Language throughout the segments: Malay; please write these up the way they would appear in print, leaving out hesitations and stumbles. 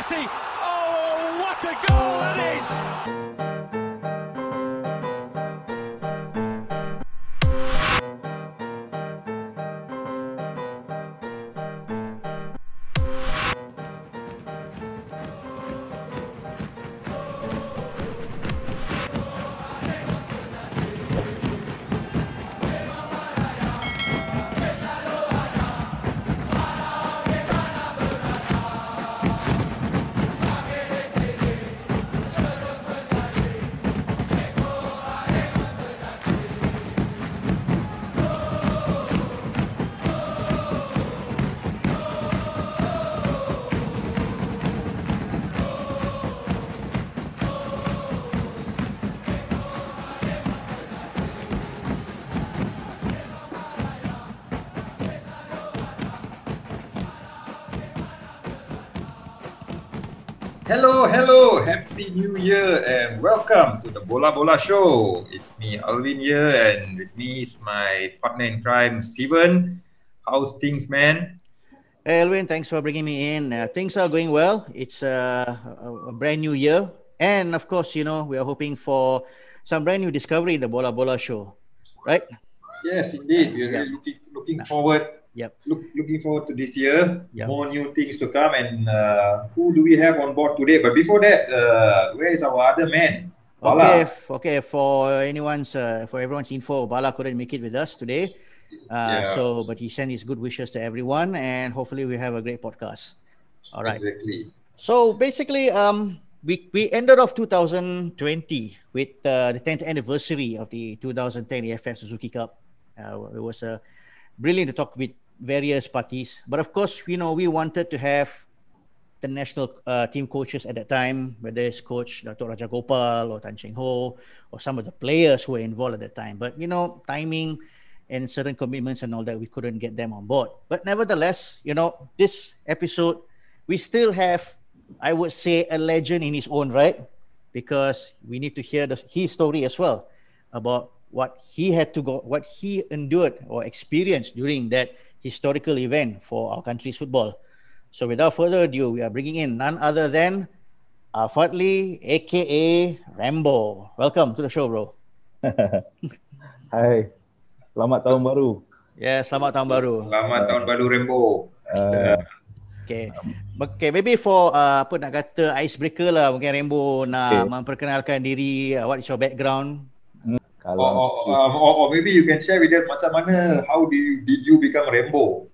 Messi. Oh, what a goal that is! Hello, Happy New Year and welcome to the Bola Bola Show. It's me, Alvin here, and with me is my partner in crime, Steven. How's things, man? Hey, Elwin, thanks for bringing me in. Things are going well. It's a brand new year. And of course, we are hoping for some brand new discovery in the Bola Bola Show, right? Yes, indeed. We're really looking forward. Yep. Looking forward to this year. Yep. More new things to come. And who do we have on board today? But before that, where is our other man? Bala. Okay. For everyone's info, Bala couldn't make it with us today. But he sent his good wishes to everyone, and hopefully we have a great podcast. All right. Exactly. So basically, we ended off 2020 with the 10th anniversary of the 2010 AFF Suzuki Cup. It was brilliant to talk with various parties, but of course, we wanted to have the national team coaches at that time, whether it's Coach Dr. Raja Gopal or Tan Cheng Ho, or some of the players who were involved at that time. But timing and certain commitments and all that, we couldn't get them on board. But nevertheless, this episode, we still have, I would say, a legend in his own right, because we need to hear his story as well about what he had to go, what he endured or experienced during that historical event for our country's football. So without further ado, we are bringing in none other than Fadli, aka Rambo. Welcome to the show, bro. Hai, selamat tahun baru. Yeah, selamat tahun baru. Selamat tahun baru, Rambo. Okay, maybe for apa nak kata icebreaker lah, mungkin Rambo nak memperkenalkan diri, what is your background? Or maybe you can share with us macam mana, how did you become Rambo?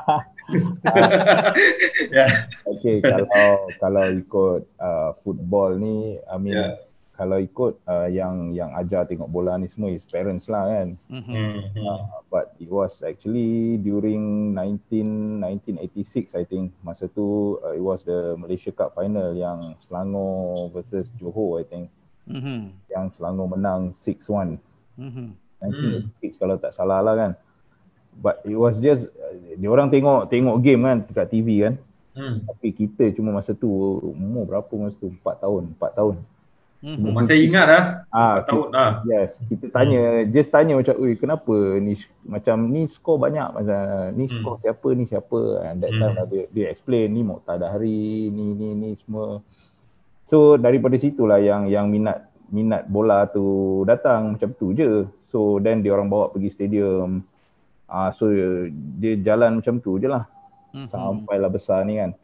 Okay, kalau ikut football ni, I mean, kalau ikut yang ajar tengok bola ni semua is parents lah kan. But it was actually during 1986, I think. Masa tu it was the Malaysia Cup final yang Selangor versus Johor, I think. Yang Selangor menang 6-1. 1986 kalau tak salah lah kan. But it was just diorang tengok game kan dekat TV kan. Tapi kita cuma masa tu umur berapa masa tu? 4 tahun. Masih ingat 4 tahun Yes, kita tanya macam, kenapa ni skor banyak, macam ni skor siapa. And that time dia explain ni Muqtada Hari, ni semua. So daripada situlah yang minat bola tu datang, macam tu je. So then dia orang bawa pergi stadium. So dia jalan macam tu je lah. Sampailah besar ni kan.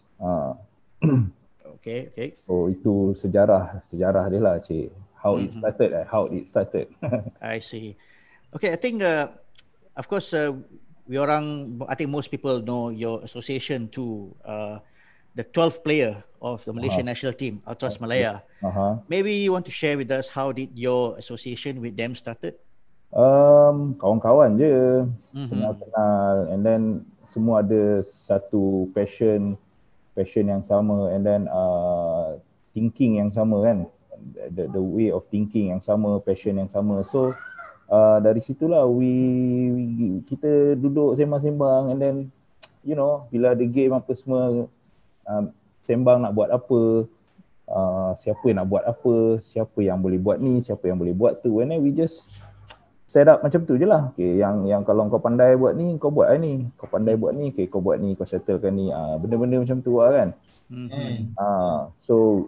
Okay. So itu sejarah dia lah, cik. How it started. I see. Okay, I think of course I think most people know your association to the 12th player of the Malaysian national team, Ultras Malaya. Maybe you want to share with us how did your association with them started? Kawan-kawan je, kenal, and then semua ada satu passion yang sama, and then thinking yang sama kan, the way of thinking yang sama, passion yang sama. So dari situlah kita duduk sembang-sembang, and then bila ada game apa semua, sembang nak buat apa, siapa nak buat apa, siapa yang boleh buat ni, siapa yang boleh buat tu, and then we just set up macam tu je lah. Okay, yang kalau kau pandai buat ni, kau buat ni. Kau pandai buat ni, okay, kau buat ni, kau settlekan ni. Benda-benda macam tu lah kan. So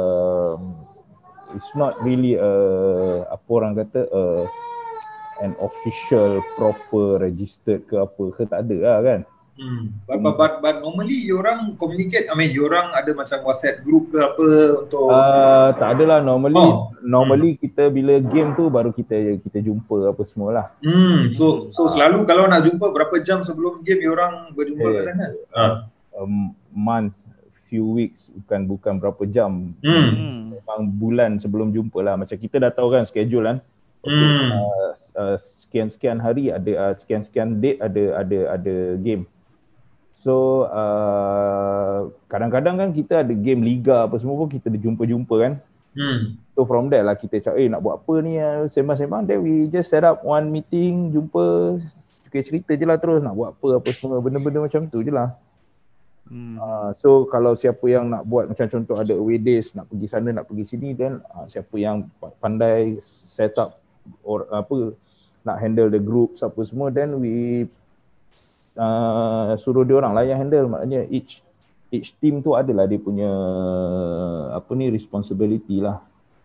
it's not really apa orang kata an official proper registered ke apa ke, tak ada lah kan. But normally orang communicate, I mean orang ada macam WhatsApp group ke apa untuk tak adalah normally kita bila game tu baru kita jumpa apa semualah. So selalu kalau nak jumpa berapa jam sebelum game orang berjumpa kat sana? Months, few weeks, bukan berapa jam. Memang bulan sebelum jumpa lah. Macam kita dah tahu kan schedule kan. Sekian-sekian hari ada sekian-sekian date ada game. So kadang-kadang kan kita ada game liga apa semua pun kita jumpa kan. So from there lah kita cakap nak buat apa ni, sembang-sembang, then we just set up one meeting, jumpa, cerita je lah terus nak buat apa semua, benda-benda macam tu je lah. So kalau siapa yang nak buat macam contoh ada away days, nak pergi sana nak pergi sini, then siapa yang pandai set up or apa nak handle the groups apa semua, then we suruh dia orang lah yang handle. Maknanya each team tu adalah dia punya responsibility lah.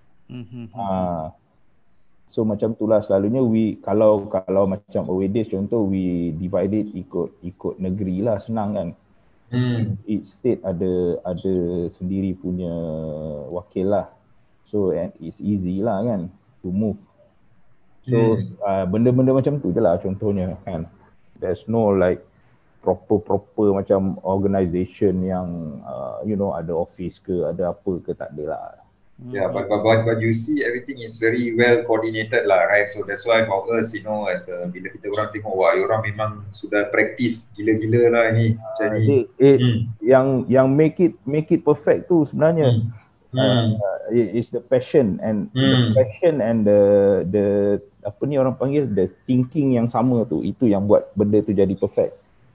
So macam tu lah selalunya kalau macam away days contoh, we divide it ikut negeri lah, senang kan. Each state ada sendiri punya wakil lah. So and it's easy lah kan to move. So benda-benda macam tu je lah contohnya kan. There's no like proper macam organisation yang ada office ke, ada apa ke, tak ada lah. Yeah, but you see everything is very well coordinated lah, right? So that's why for us, as bila kita orang tengok, wah, orang memang sudah practice gila-gila lah ni macam ni. Yang make it perfect tu sebenarnya is the passion and the apa ni orang panggil the thinking yang sama tu, itu yang buat benda tu jadi perfect.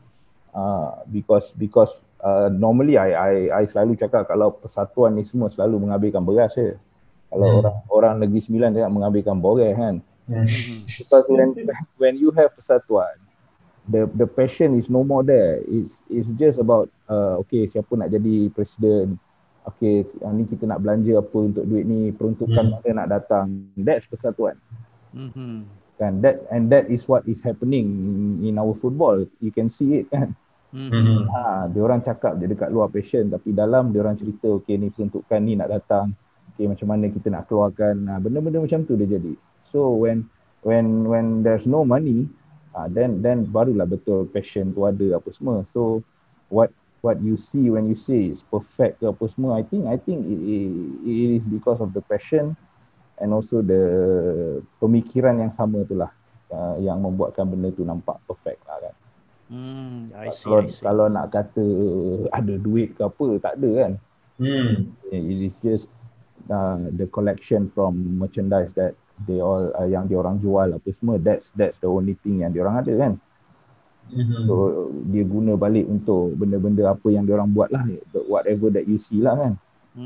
Because normally I selalu cakap kalau persatuan ni semua selalu menghabiskan beras je. Kalau orang Negeri Sembilan cakap menghabiskan boreh kan. Because when you have persatuan, the passion is no more there. It's just about okay, siapa nak jadi presiden, okay, ni kita nak belanja apa untuk duit ni, peruntukan mana nak datang. That's persatuan. Kan, that is what is happening in our football. You can see it kan. Diorang cakap je dekat luar passion, tapi dalam diorang cerita, okay, ni peruntukan ni nak datang, okay, macam mana kita nak keluarkan, benda-benda macam tu dia jadi. So when there's no money, then barulah betul passion tu ada apa semua. So what you see when you say it's perfect ke apa semua, I think it is because of the passion and also the pemikiran yang sama tu lah yang membuatkan benda tu nampak perfect lah kan. I see. Kalau nak kata ada duit ke apa, tak ada kan. It is just the collection from merchandise that they all yang diorang jual apa semua, that's the only thing yang diorang ada kan. So dia guna balik untuk benda-benda apa yang diorang buat lah, whatever that you see lah kan.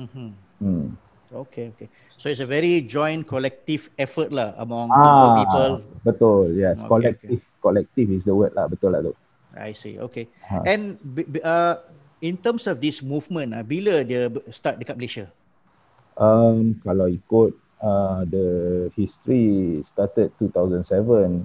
Okay. So it's a very joint collective effort lah among people. Betul, yes. Collective is the word lah, betul lah tu. I see. Okay. And in terms of this movement, bila dia start dekat Malaysia? Kalau ikut the history started 2007,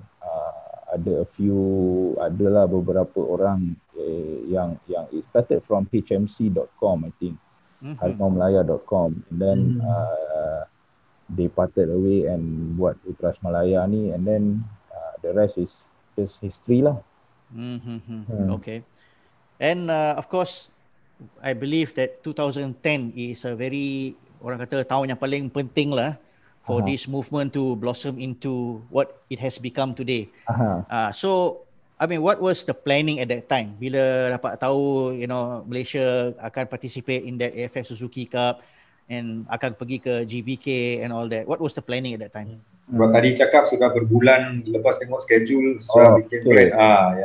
adalah beberapa orang yang it started from hmc.com, I think. harimaumelaya.com, and then they parted away and buat Ultras Malaya ni, and then the rest is just history lah. Okay. And of course, I believe that 2010 is a very, orang kata tahun yang paling penting lah for this movement to blossom into what it has become today. So, I mean, what was the planning at that time? Bila dapat tahu, Malaysia akan participate in that AFF Suzuki Cup and akan pergi ke GBK and all that. What was the planning at that time? Tadi cakap sudah berbulan lepas tengok schedule sudah bikin plan.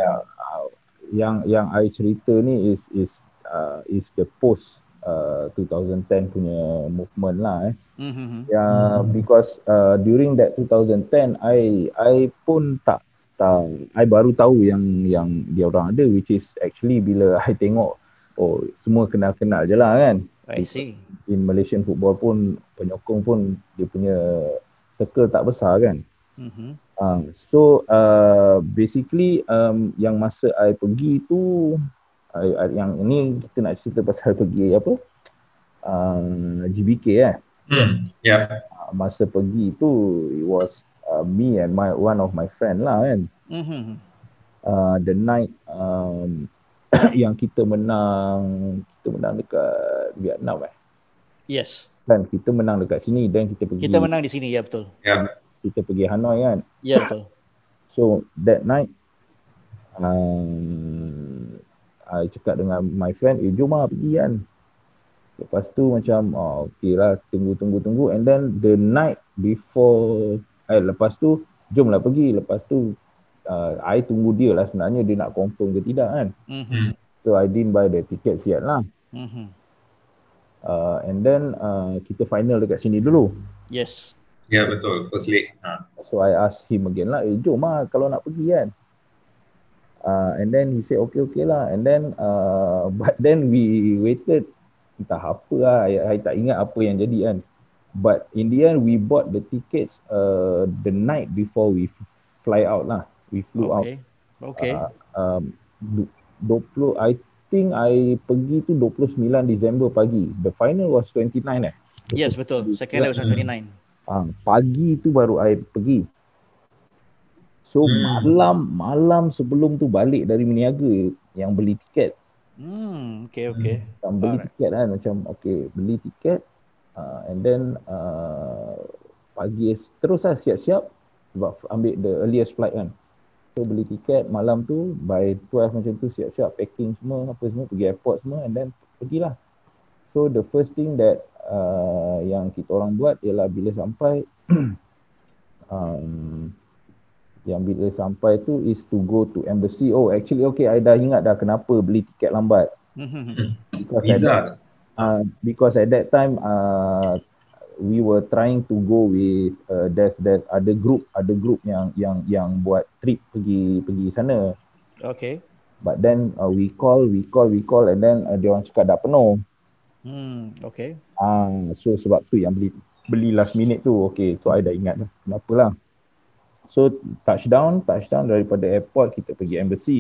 Yang I cerita ni is the post 2010 punya movement lah. Because during that 2010 I pun tak I baru tahu yang dia orang ada, which is actually bila I tengok oh semua kenal-kenal je lah kan. I see. In Malaysian football pun penyokong pun dia punya circle tak besar kan. So basically yang masa I pergi tu yang ini kita nak cerita pasal pergi apa GBK Yeah. Masa pergi tu it was me and one of my friend lah kan. The night yang kita menang dekat Vietnam Yes. kan, kita menang dekat sini dan kita menang di sini, ya betul. Kita pergi Hanoi kan. Ya betul. So that night I cakap dengan my friend, jom lah pergi kan. Lepas tu macam okay lah, tunggu and then the night before lepas tu jom lah pergi. Lepas tu I tunggu dia lah sebenarnya, dia nak confirm ke tidak kan. So I didn't buy the ticket yet lah. And then kita final dekat sini dulu. Yes. Ya betul, first leg. So I ask him again lah, jom lah kalau nak pergi kan. And then he said okay lah. And then but then we waited, entah apa lah, I tak ingat apa yang jadi kan. But in the end we bought the tickets the night before we fly out lah. We flew out. Okay. 20, I think I pergi tu 29 Disember pagi. The final was 29 Yes betul. Second leg was 29. Pagi tu baru I pergi. So malam sebelum tu balik dari meniaga yang beli tiket. Okay. Beli tiket kan, macam okay beli tiket and then pagi terus lah siap-siap sebab ambil the earliest flight kan. So beli tiket malam tu, by 12 macam tu siap-siap packing semua, apa semua, pergi airport semua and then pergilah. So the first thing that yang kita orang buat ialah bila sampai yang bila sampai tu is to go to embassy. Oh actually okay, I dah ingat dah kenapa beli tiket lambat. Because at that time we were trying to go with there's ada group yang buat trip pergi sana. Okay. But then we call and then dia orang cakap dah penuh. Okay. So sebab tu yang beli last minute tu. Okay, so I dah ingat dah kenapalah. So touchdown daripada airport kita pergi embassy.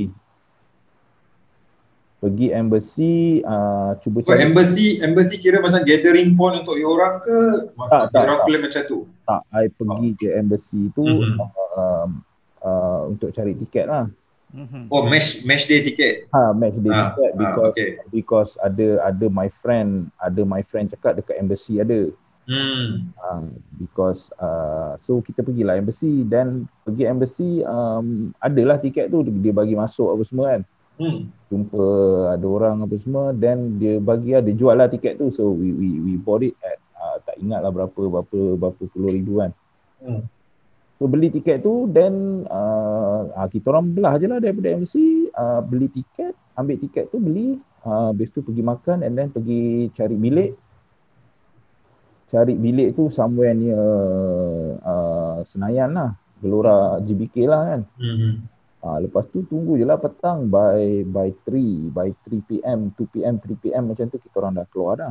Cuba cari. Embassy kira macam gathering point untuk orang ke? Tak, orang plan macam tu? Tak, I pergi ke embassy tu untuk cari tiket lah. Oh, match day tiket. Match day tiket because ada my friend cakap dekat embassy ada. Because so kita pergilah embassy, dan pergi embassy adalah tiket tu dia bagi masuk apa semua kan. Jumpa ada orang apa semua, then dia jual lah tiket tu. So we bought it at tak ingat lah berapa puluh ribu kan. So beli tiket tu, then kita orang belah je lah daripada embassy, beli tiket, ambil tiket tu, beli, habis tu pergi makan and then pergi cari bilik. Cari bilik tu somewhere near Senayan lah, Gelora GBK lah kan. Lepas tu tunggu je lah petang, by 3 PM, 2 PM, 3 PM macam tu kita orang dah keluar dah.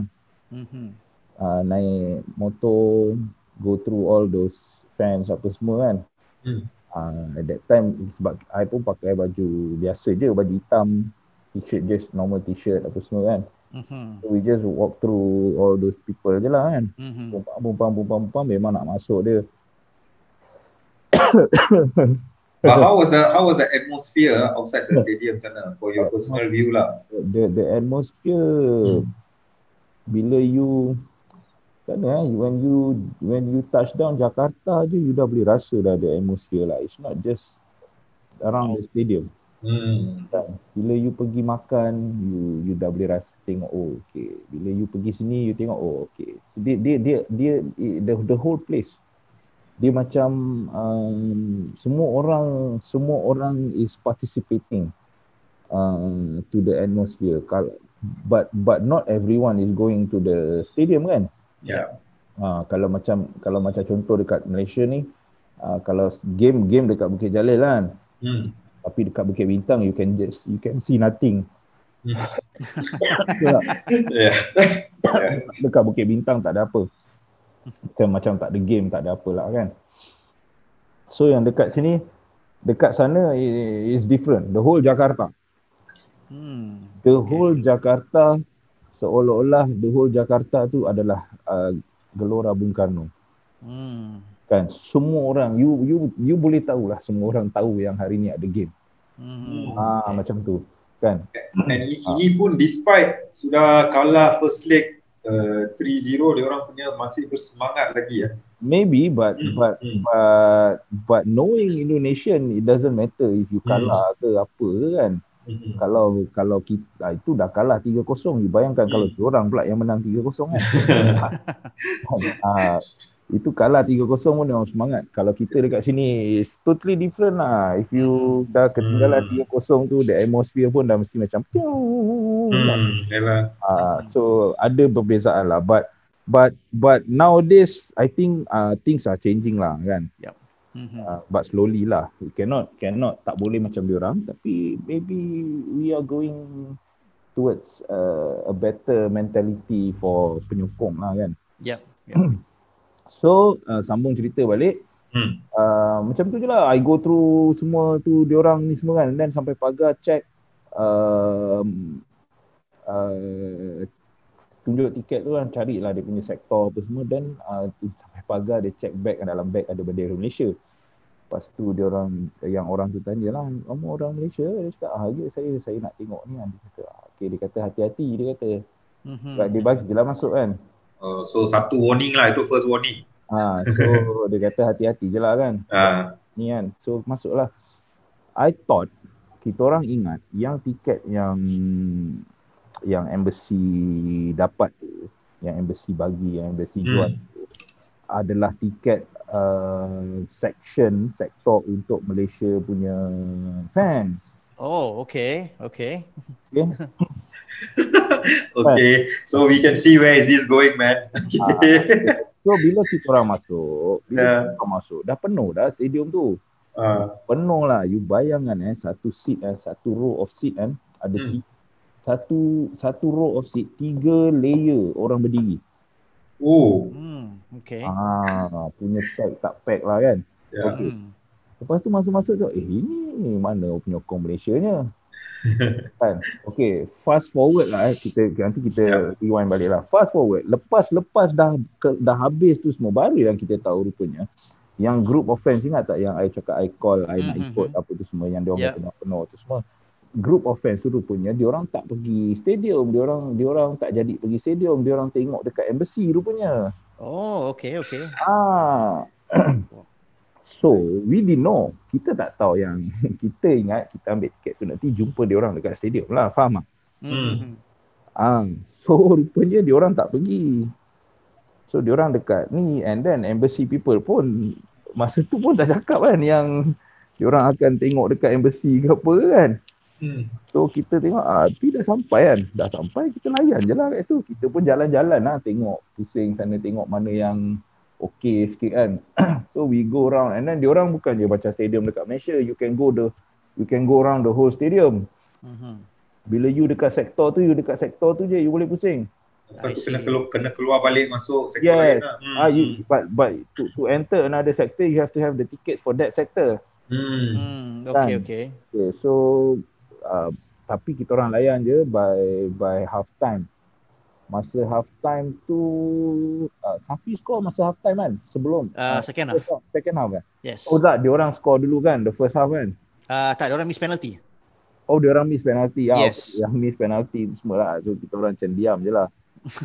Naik motor, go through all those fans apa semua kan. At that time sebab I pun pakai baju biasa je, baju hitam, t-shirt, just normal t-shirt apa semua kan. So we just walk through all those people je lah kan. Pumpang memang nak masuk dia. But how was the atmosphere outside the stadium sana for your personal view lah? The atmosphere bila you when you touch down Jakarta je, you dah boleh rasa dah the atmosphere lah. It's not just around the stadium. Bila you pergi makan, you dah boleh rasa, tengok okay. Bila you pergi sini you tengok okay. So, dia the whole place, dia macam semua orang is participating to the atmosphere. But not everyone is going to the stadium kan. Kalau macam contoh dekat Malaysia ni, kalau game dekat Bukit Jalil kan, tapi dekat Bukit Bintang you can see nothing. Yeah. Dekat Bukit Bintang tak ada apa. Macam tak ada game, tak ada apa lah kan. So yang dekat sini, dekat sana is different. The whole Jakarta. The whole Jakarta, seolah-olah the whole Jakarta tu adalah Gelora Bung Karno. Kan semua orang, you boleh tahulah, semua orang tahu yang hari ni ada game. Macam tu kan. And ini pun despite sudah kalah first leg 3-0, dia orang punya masih bersemangat lagi ya. Maybe but knowing Indonesian, it doesn't matter if you kalah ke apa kan. Kalau kita itu dah kalah 3-0, you bayangkan kalau diorang pula yang menang 3-0 kan. Itu kalah 3-0 pun orang semangat. Kalau kita dekat sini it's totally different lah. If you dah ketinggalan 3-0 tu, the atmosphere pun dah mesti macam so ada perbezaan lah, but nowadays I think things are changing lah kan. But slowly lah. We cannot tak boleh macam diorang, tapi maybe we are going towards a better mentality for penyokong lah kan. So sambung cerita balik. Macam tu je lah. I go through semua tu diorang ni semua kan. Dan sampai pagar check tunjuk tiket tu kan, carilah dia punya sektor apa semua. Dan sampai pagar dia check bag, dalam bag ada bendera Malaysia. Lepas tu diorang, yang orang tu tanya lah, kamu orang Malaysia? Dia cakap, ya saya nak tengok ni. Dia kata, okay, dia kata hati-hati, dia kata. Dia bagi je lah masuk kan. So satu warning lah, itu first warning. So dia kata hati-hati je lah kan. Ni kan. So masuklah. I thought kita orang ingat yang tiket yang embassy dapat tu, yang embassy bagi, yang embassy jual tu adalah tiket sektor untuk Malaysia punya fans. Okay. Okay, so we can see where is this going, man. So bila kita orang masuk, dah penuh dah stadium tu. Penuh lah. You bayangkan satu seat, satu row of seat kan, ada satu row of seat, 3 layer orang berdiri. Okay. Punya tak pack lah kan. Okay. Lepas tu masuk-masuk tu, ini mana penyokong Malaysianya? Kan. Okay, fast forward lah nanti kita rewind balik lah. Fast forward, lepas dah habis tu semua, baru yang kita tahu rupanya yang group of fans, ingat tak yang I cakap I call, I nak ikut apa tu semua, yang dia orang penuh tu semua. Group of fans tu rupanya dia orang tak pergi stadium, dia orang tak jadi pergi stadium, dia orang tengok dekat embassy rupanya. Okay. So, we didn't know. Kita tak tahu yang kita ingat kita ambil tiket tu nanti jumpa dia orang dekat stadium lah, faham tak? So, rupanya dia orang tak pergi. So, dia orang dekat ni, and then embassy people pun masa tu pun dah cakap kan yang dia orang akan tengok dekat embassy ke apa kan. So, kita tengok, tapi dah sampai kan. Dah sampai, kita layan je lah kat situ. Kita pun jalan-jalan lah, tengok pusing sana, tengok mana yang okay sikit kan. So we go around, and then diorang bukan je macam stadium dekat Malaysia, you can go around the whole stadium. Bila you dekat sektor tu je you boleh pusing. Kena keluar balik masuk sektor lain lah. But to enter another sector, you have to have the ticket for that sector. Okay. So tapi kita orang layan je by half time. Masa half time tu Safi skor masa half time kan, sebelum second half kan. Yes. Tak, dia orang skor dulu kan, the first half kan. Tak, dia orang miss penalty. Dia orang miss penalty. Yes. Yang miss penalty semua lah. So kita orang macam diam je lah.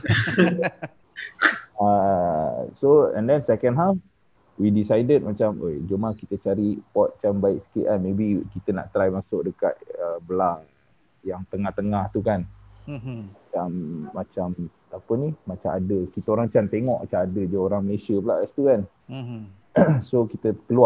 So and then second half we decided macam, jom lah kita cari pot macam baik sikit kan. Maybe kita nak try masuk dekat belah yang tengah-tengah tu kan. Macam apa ni, macam ada, kita orang macam tengok macam ada je orang Malaysia pula kat situ kan. So kita keluar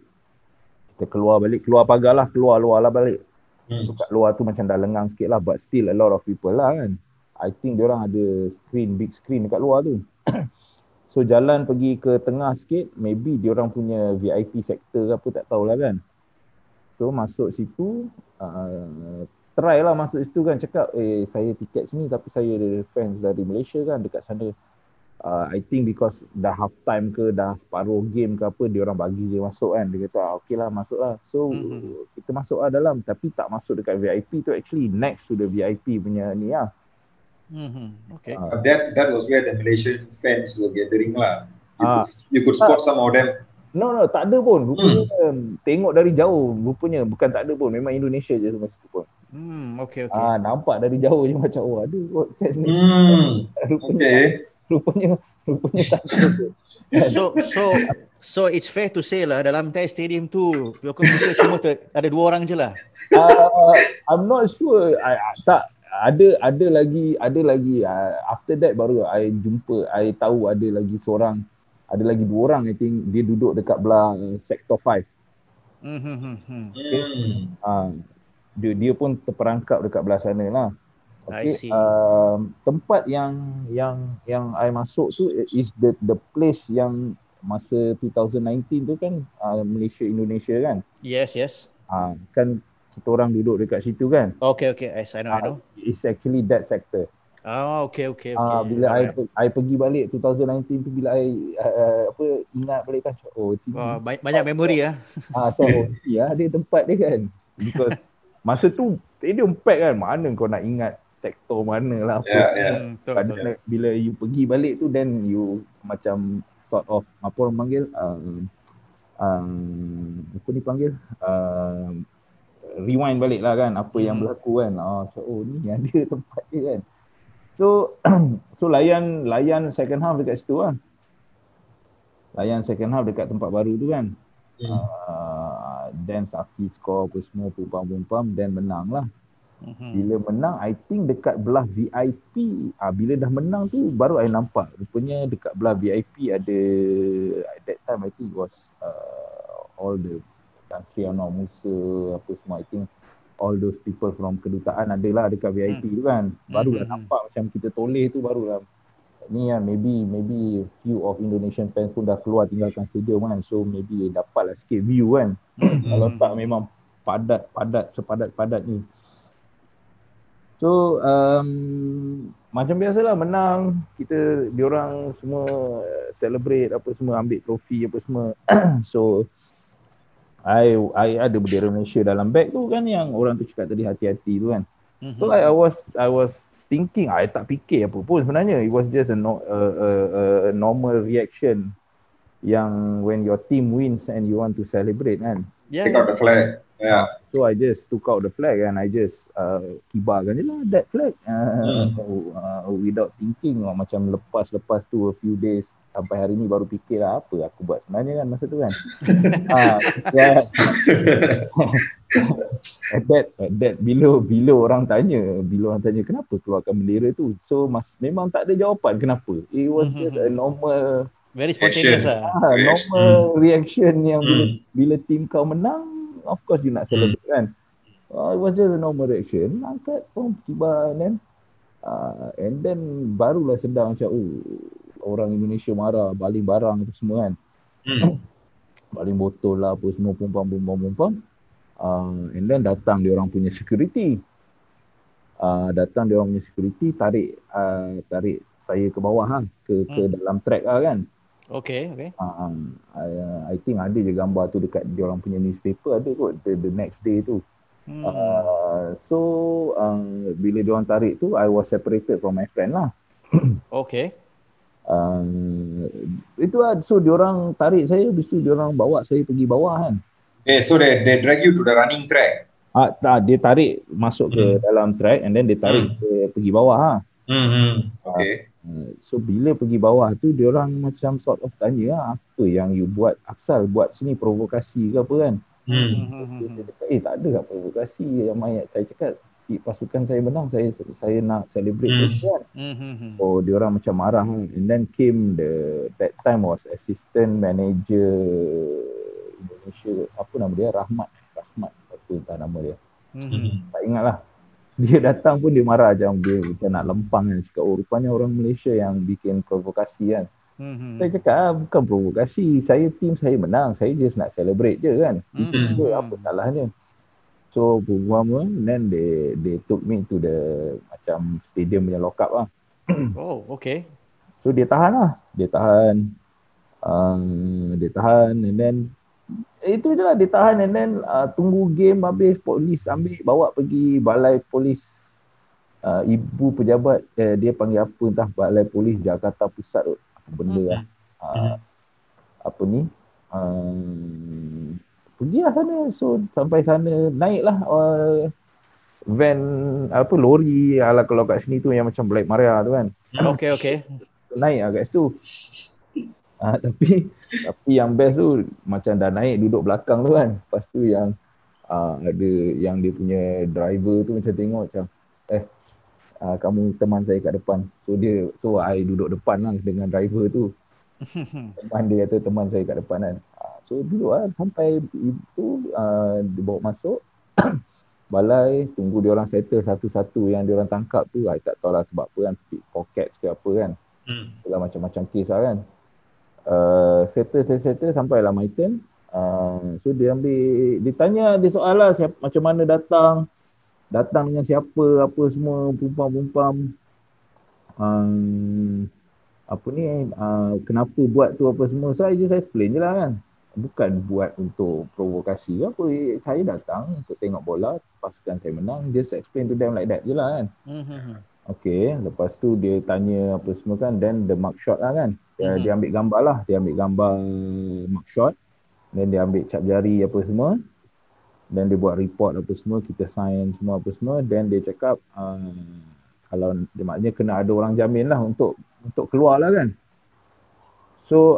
pagar lah, keluar lah balik. Kat luar tu macam dah lengang sikit lah, but still a lot of people lah kan. I think diorang ada big screen dekat luar tu. So jalan pergi ke tengah sikit, maybe diorang punya VIP sector apa tak tahulah kan. So masuk situ, try lah masuk situ kan, cakap saya tiket sini tapi saya ada fans dari Malaysia kan dekat sana. I think because dah half time ke dah separuh game ke apa, dia orang bagi je masuk kan. Dia kata okey lah, masuk lah. So kita masuk lah dalam, tapi tak masuk dekat VIP tu, actually next to the VIP punya ni lah. Okay. That was where the Malaysian fans were gathering lah. You could spot some of them. No, tak ada pun. Rupanya tengok dari jauh, rupanya bukan tak ada pun, memang Indonesia je semua situ pun. Okay. Nampak dari jauh je macam ada kot kan. Rupanya tak ada pun. So it's fair to say lah, dalam entire stadium tu Pure Computer cuma ada 2 orang je lah. I'm not sure. Tak ada lagi after that baru I tahu ada lagi 2 orang, I think dia duduk dekat belah sector 5. Dia pun terperangkap dekat belah sana lah. Okay. Tempat yang I masuk tu is the place yang masa 2019 tu kan, Malaysia Indonesia kan. Yes. Kan kita orang duduk dekat situ kan. Okay. I know. It's actually that sector. Okay. Bila I pergi balik 2019 tu, bila I ingat balik kan, banyak memori dia tempat dia kan. Because masa tu stadium pack kan, mana kau nak ingat sektor mana lah apa. Betul. Bila you pergi balik tu, then you macam sort of apa orang panggil rewind balik lah kan, apa yang berlaku kan. Ni ada tempat dia kan. So layan second half dekat situ lah. Layan second half dekat tempat baru tu kan. Then Safi score apa semua, pumpam, then menang lah. Bila menang, I think dekat belah VIP, bila dah menang tu baru I nampak rupanya dekat belah VIP ada, at that time I think it was all the Tan Sri Anwar Musa apa semua, I think all those people from kedutaan adalah dekat VIP tu kan. Barulah nampak macam kita toleh tu, barulah ni lah, maybe few of Indonesian fans pun dah keluar tinggalkan stadium kan, so maybe dapatlah sikit view kan. Kalau tak memang sepadat ni. So macam biasalah, menang, diorang semua celebrate apa semua, ambil trofi apa semua. So I ada bendera Malaysia dalam beg tu kan, yang orang tu cakap tadi hati-hati tu kan. So I was thinking, I tak fikir apa pun sebenarnya. It was just a normal reaction yang when your team wins and you want to celebrate kan. Take out the flag. So I just took out the flag and I just kibarkan je lah that flag without thinking. Macam lepas tu a few days sampai hari ni baru fikir lah apa aku buat sebenarnya kan masa tu kan. At that bila orang tanya kenapa keluarkan bendera tu, so memang tak ada jawapan kenapa. It was just a normal, very spontaneous lah. Normal reaction yang bila team kau menang, of course you nak celebrate kan. It was just a normal reaction. Angkat kibar and then barulah sedar macam orang Indonesia marah, baling barang tu semua kan. Baling botol lah apa semua, pumpam. And then datang dia orang punya security. Tarik saya ke bawah ke dalam track kan. Okay. I think ada je gambar tu dekat dia orang punya newspaper, ada kot the next day tu. So bila dia orang tarik tu, I was separated from my friend lah. Okay. Itu lah, so diorang tarik saya, habis tu diorang bawa saya pergi bawah kan. So they drag you to the running track? Tak, dia tarik masuk ke dalam track and then dia tarik pergi bawah Okay. So bila pergi bawah tu, diorang macam sort of tanya apa yang you buat, Afsal buat sini provokasi ke apa kan. Tak ada kat provokasi yang mayat. Saya cakap pasukan saya menang, saya nak celebrate kan. So diorang macam marah and then came that time was assistant manager Indonesia, apa nama dia, Rahmat apa entah nama dia. Tak ingat lah. Dia datang pun dia marah macam dia macam nak lempang kan, cakap rupanya orang Malaysia yang bikin provokasi kan. Saya cakap bukan provokasi, team saya menang, saya just nak celebrate je kan. Itu apa salahnya. So perform, then they took me to the macam stadium punya lock up lah. Oh, okay. So dia tahan lah. Dia tahan. And then itu je lah, dia tahan and then tunggu game habis, polis ambil bawa pergi balai polis. Ibu pejabat dia panggil apa entah, balai polis Jakarta Pusat tu. Apa benda lah. Apa ni? Pergilah sana. So sampai sana naiklah van apa lori ala kalau kat sini tu yang macam Black Maria tu kan. Okay. Naik lah kat situ. Tapi yang best tu macam dah naik duduk belakang tu kan. Lepas tu yang ada yang dia punya driver tu macam tengok macam kamu teman saya kat depan. So I duduk depan lah dengan driver tu. Teman dia kata teman saya kat depan kan. So duduk lah sampai itu dia bawa masuk balai, tunggu dia orang settle satu-satu yang dia orang tangkap tu. I tak tahu lah sebab apa kan, pickpockets ke apa kan. Itulah macam-macam kes lah kan. Settle sampailah my turn. So dia tanya dia soal lah macam mana datang dengan siapa, apa semua, pumpam apa ni kenapa buat tu apa semua. So I just explain je lah kan, bukan buat untuk provokasi ke apa. Saya datang untuk tengok bola, pasukan saya menang, just explain to them like that je lah kan. Okay, lepas tu dia tanya apa semua kan, then the mugshot lah kan. Dia ambil gambar lah, dia ambil gambar mugshot, then dia ambil cap jari apa semua, then dia buat report apa semua, kita sign semua apa semua, then dia cakap kalau dia maknanya kena ada orang jamin lah untuk keluar lah kan. So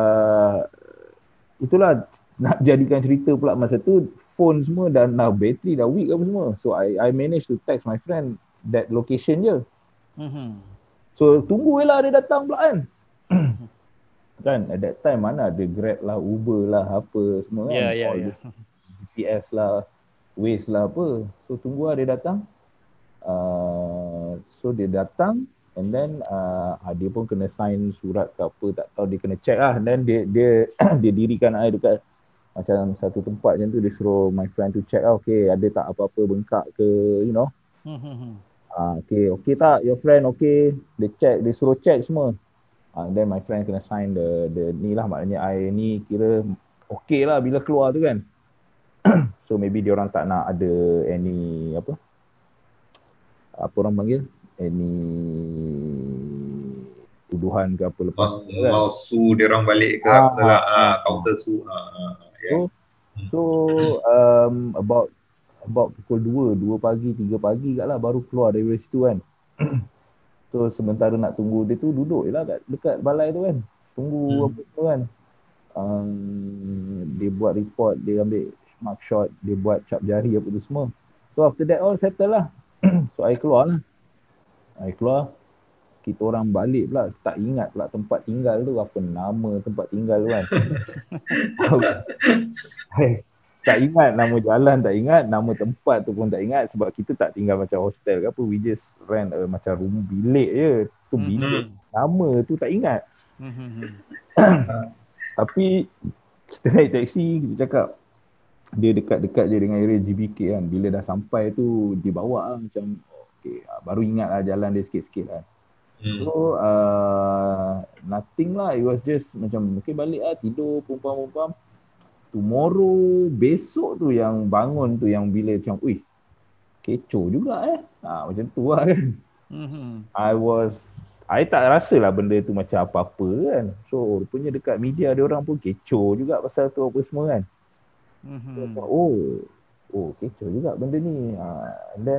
itulah, nak jadikan cerita pula masa tu phone semua dan bateri dah weak apa semua. So I managed to text my friend that location je. So tunggu lah dia datang pula kan. Kan at that time mana ada Grab lah, Uber lah, apa semua kan. Yeah. GPS lah, Waze lah apa. So tunggu lah dia datang. So dia datang and then dia pun kena sign surat ke apa, tak tahu, dia kena check lah. And then dia dia dirikan I dekat macam satu tempat macam tu, dia suruh my friend to check lah, okay ada tak apa-apa bengkak ke, you know. Okay tak your friend, okay. Dia suruh check semua. Then my friend kena sign the ni lah, maknanya I ni kira okay lah bila keluar tu kan. So maybe dia orang tak nak ada any apa orang panggil, any tuduhan ke apa lepas tu kan. Mau sue dia orang balik ke apa lah, counter sue. So about pukul 2 pagi, 3 pagi kat lah baru keluar dari situ kan. So sementara nak tunggu dia tu duduk je lah dekat balai tu kan. Tunggu apa tu kan. Dia buat report, dia ambil mugshot, dia buat cap jari apa tu semua. So after that all settle lah. So I keluar lah. Kita orang balik pula, tak ingat pula tempat tinggal tu, apa nama tempat tinggal tu kan. Tak ingat nama jalan, tak ingat nama tempat tu pun tak ingat, sebab kita tak tinggal macam hostel ke apa, we just rent macam rumah bilik je. Tu bilik, nama tu tak ingat. Tapi kita naik taksi, kita cakap dia dekat-dekat je dengan area GBK kan. Bila dah sampai tu dibawa lah macam okay, baru ingat lah jalan dia sikit-sikit kan. So nothing lah, it was just macam okay balik lah, tidur pumpam. Tomorrow, besok tu yang bangun tu yang bila macam kecoh juga macam tu lah kan. I tak rasa lah benda tu macam apa-apa kan. So rupanya dekat media dia orang pun kecoh juga pasal tu apa semua kan. Kecoh juga benda ni. And then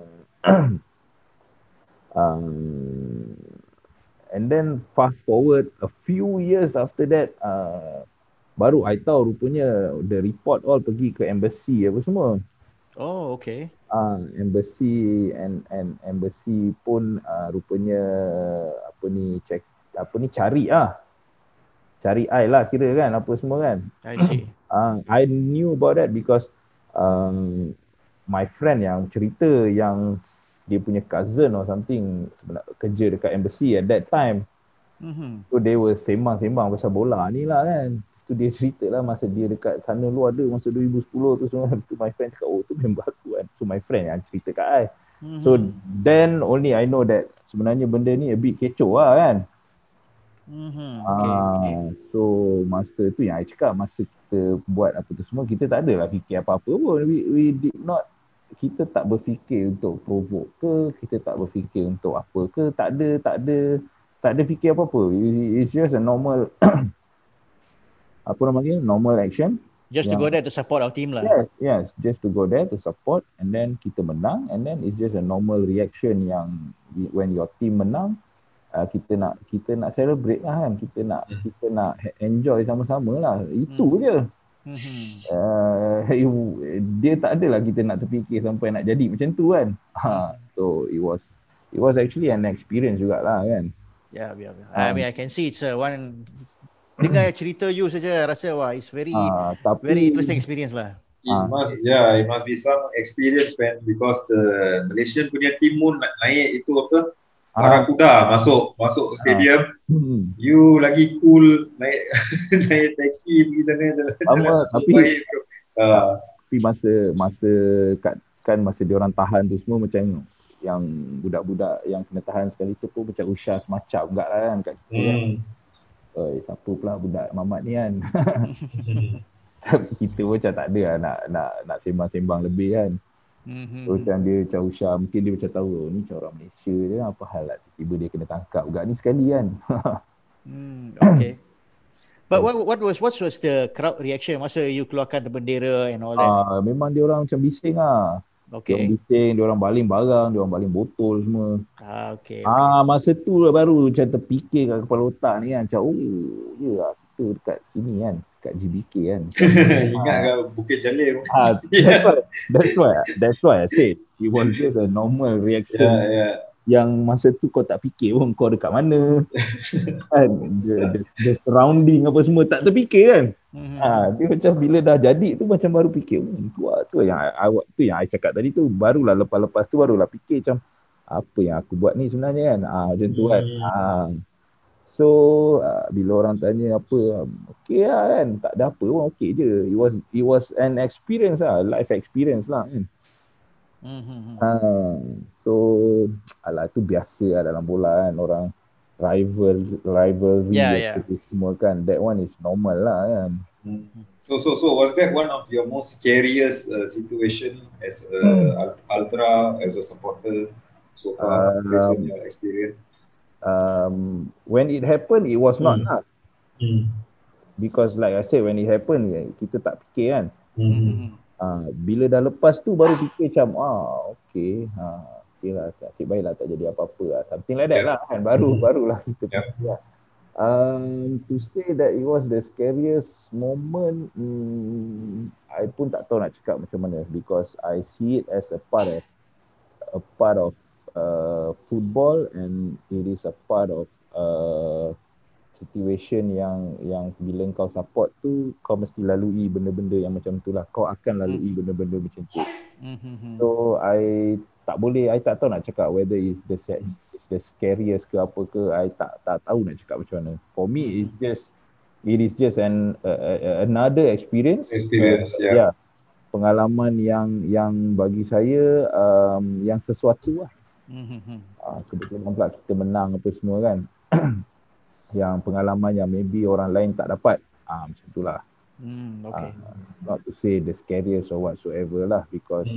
and then fast forward a few years after that, baru I tahu rupanya the report all pergi ke embassy apa semua. Oh, okay. Embassy and embassy pun rupanya cari I lah kira kan apa semua kan. I see. I knew about that because my friend yang cerita yang dia punya cousin or something kerja dekat embassy at that time. So they were sembang-sembang pasal bola ni lah kan. tu dia cerita lah masa dia dekat sana luar ada masa 2010 tu semua. Tu my friend cakap, oh tu member aku kan. So my friend yang cerita kat I. So then only I know that sebenarnya benda ni a bit kecoh lah kan. Okay. So masa tu yang I cakap, masa kita buat apa tu semua, kita tak adalah fikir apa-apa pun. We did not, kita tak berfikir untuk provoke ke, kita tak berfikir untuk apa ke, tak ada fikir apa-apa. It's just a normal apa namanya, normal action. Just to go there to support our team lah. Yes, just to go there to support, and then kita menang, and then it's just a normal reaction yang when your team menang, kita nak celebrate lah kan, kita nak enjoy sama-sama lah, itu je. Dia tak adalah kita nak terfikir sampai nak jadi macam tu kan. So it was actually an experience jugalah kan. Yeah. I mean, I can see it's one. Dengar cerita you saja rasa wah, it's very interesting experience lah. It must be some experience man, because the Malaysian punya team pun naik itu apa, Barakuda masuk stadium. You lagi cool naik taxi pergi sana. Tapi masa kan masa dia orang tahan tu semua, macam yang budak-budak yang kena tahan sekali tu pun macam usah semacam enggak lah kan kat kita kan. Siapa pula budak Mamat ni kan. Kita pun macam tak ada lah nak sembang-sembang lebih kan. So macam dia macam usah, mungkin dia macam tahu ni macam orang Malaysia je, apa hal lah tiba-tiba dia kena tangkap budak ni sekali kan. Okay. But what was the crowd reaction masa you keluarkan bendera and all that? Memang dia orang macam bising lah. Okay. Dia orang bising, dia orang baling barang, dia orang baling botol semua. Okay. Masa tu lah baru macam terfikir kat kepala otak ni kan, macam ya lah kita dekat sini kan, kat GBK kan. Ingat ke Bukit Jalil. That's why I said it was just a normal reaction. Yang masa tu kau tak fikir pun kau dekat mana. Kan, the surrounding apa semua tak terfikir kan. Dia macam bila dah jadi tu macam baru fikir, tu yang I cakap tadi tu, barulah lepas tu barulah fikir macam apa yang aku buat ni sebenarnya kan. Macam tu kan. So bila orang tanya apa, okey lah kan, tak ada apa pun, okey je. It was an experience lah, life experience lah kan. So alah, tu biasa lah dalam bola kan, orang rivalry semua kan, that one is normal lah kan. So was that one of your most scariest situation as a ultra, as a supporter so far, based on your experience? When it happened, it was not lah. Because like I said, when it happened, kita tak fikir kan. Bila dah lepas tu baru fikir macam okey lah, nasib baiklah tak jadi apa-apa lah, something like that lah kan, barulah kita fikir. To say that it was the scariest moment, I pun tak tahu nak cakap macam mana, because I see it as a part of football, and it is a part of situation yang bila kau support tu, kau mesti lalui benda-benda yang macam tu lah. Kau akan lalui benda-benda macam tu. So I tak tahu nak cakap whether it's the scariest ke apa ke. I tak tahu nak cakap macam mana. For me, it is just another experience. Pengalaman yang bagi saya yang sesuatu lah. Kebetulan pula kita menang apa semua kan. Yang pengalaman yang maybe orang lain tak dapat. Macam itulah. Okay. Not to say the scariest or whatsoever lah, because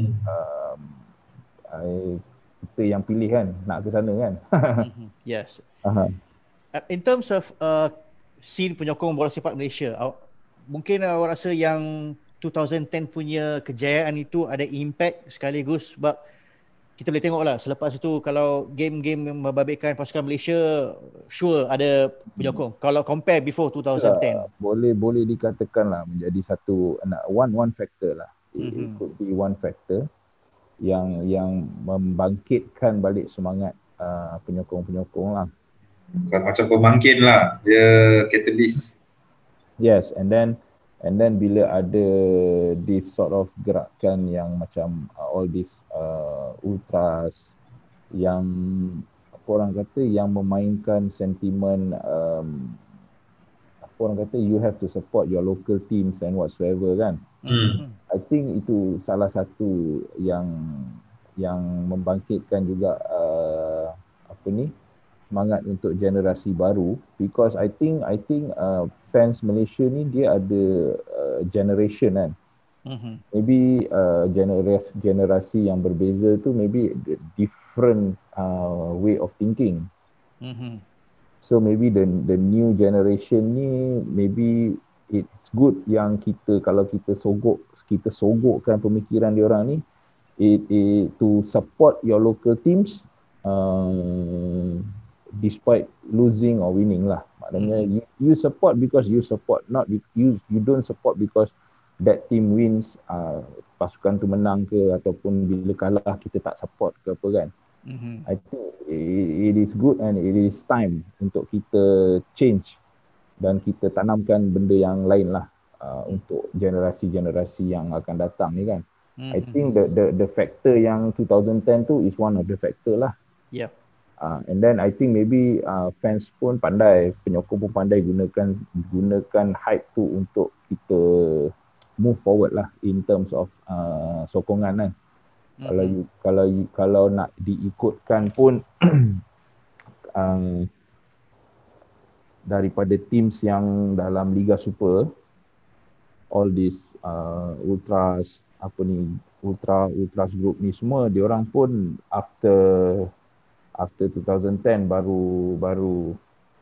kita yang pilih kan nak ke sana kan. Yes. In terms of scene penyokong bola sepak Malaysia, mungkin awak rasa yang 2010 punya kejayaan itu ada impact sekaligus, sebab kita boleh tengok lah selepas itu kalau game-game membabitkan pasukan Malaysia, sure ada penyokong. Kalau compare before 2010, boleh dikatakan lah menjadi satu one factor lah. It could be one factor yang membangkitkan balik semangat penyokong-penyokong lah. Macam pembangkit lah, dia catalyst. Yes, and then bila ada this sort of gerakan yang macam all this ultras yang apa orang kata, yang memainkan sentimen apa orang kata you have to support your local teams and whatsoever kan. I think itu salah satu yang membangkitkan juga semangat untuk generasi baru, because I think fans Malaysia ni dia ada generation kan. Maybe generasi yang berbeza tu maybe different way of thinking. So maybe the new generation ni maybe it's good yang kalau kita sogokkan pemikiran diorang ni, to support your local teams despite losing or winning lah. Maknanya you support because you support, not you don't support because that team wins, pasukan tu menang ke, ataupun bila kalah kita tak support ke apa kan. I think it is good and it is time untuk kita change dan kita tanamkan benda yang lain lah untuk generasi-generasi yang akan datang ni kan. I think the factor yang 2010 tu is one of the factor lah. Yep. And then I think maybe fans pun pandai, penyokong pun pandai gunakan hype tu untuk kita move forward lah in terms of sokongan kan. Kalau nak diikutkan pun daripada teams yang dalam Liga Super, all these Ultras Ultras group ni semua, diorang pun after 2010 baru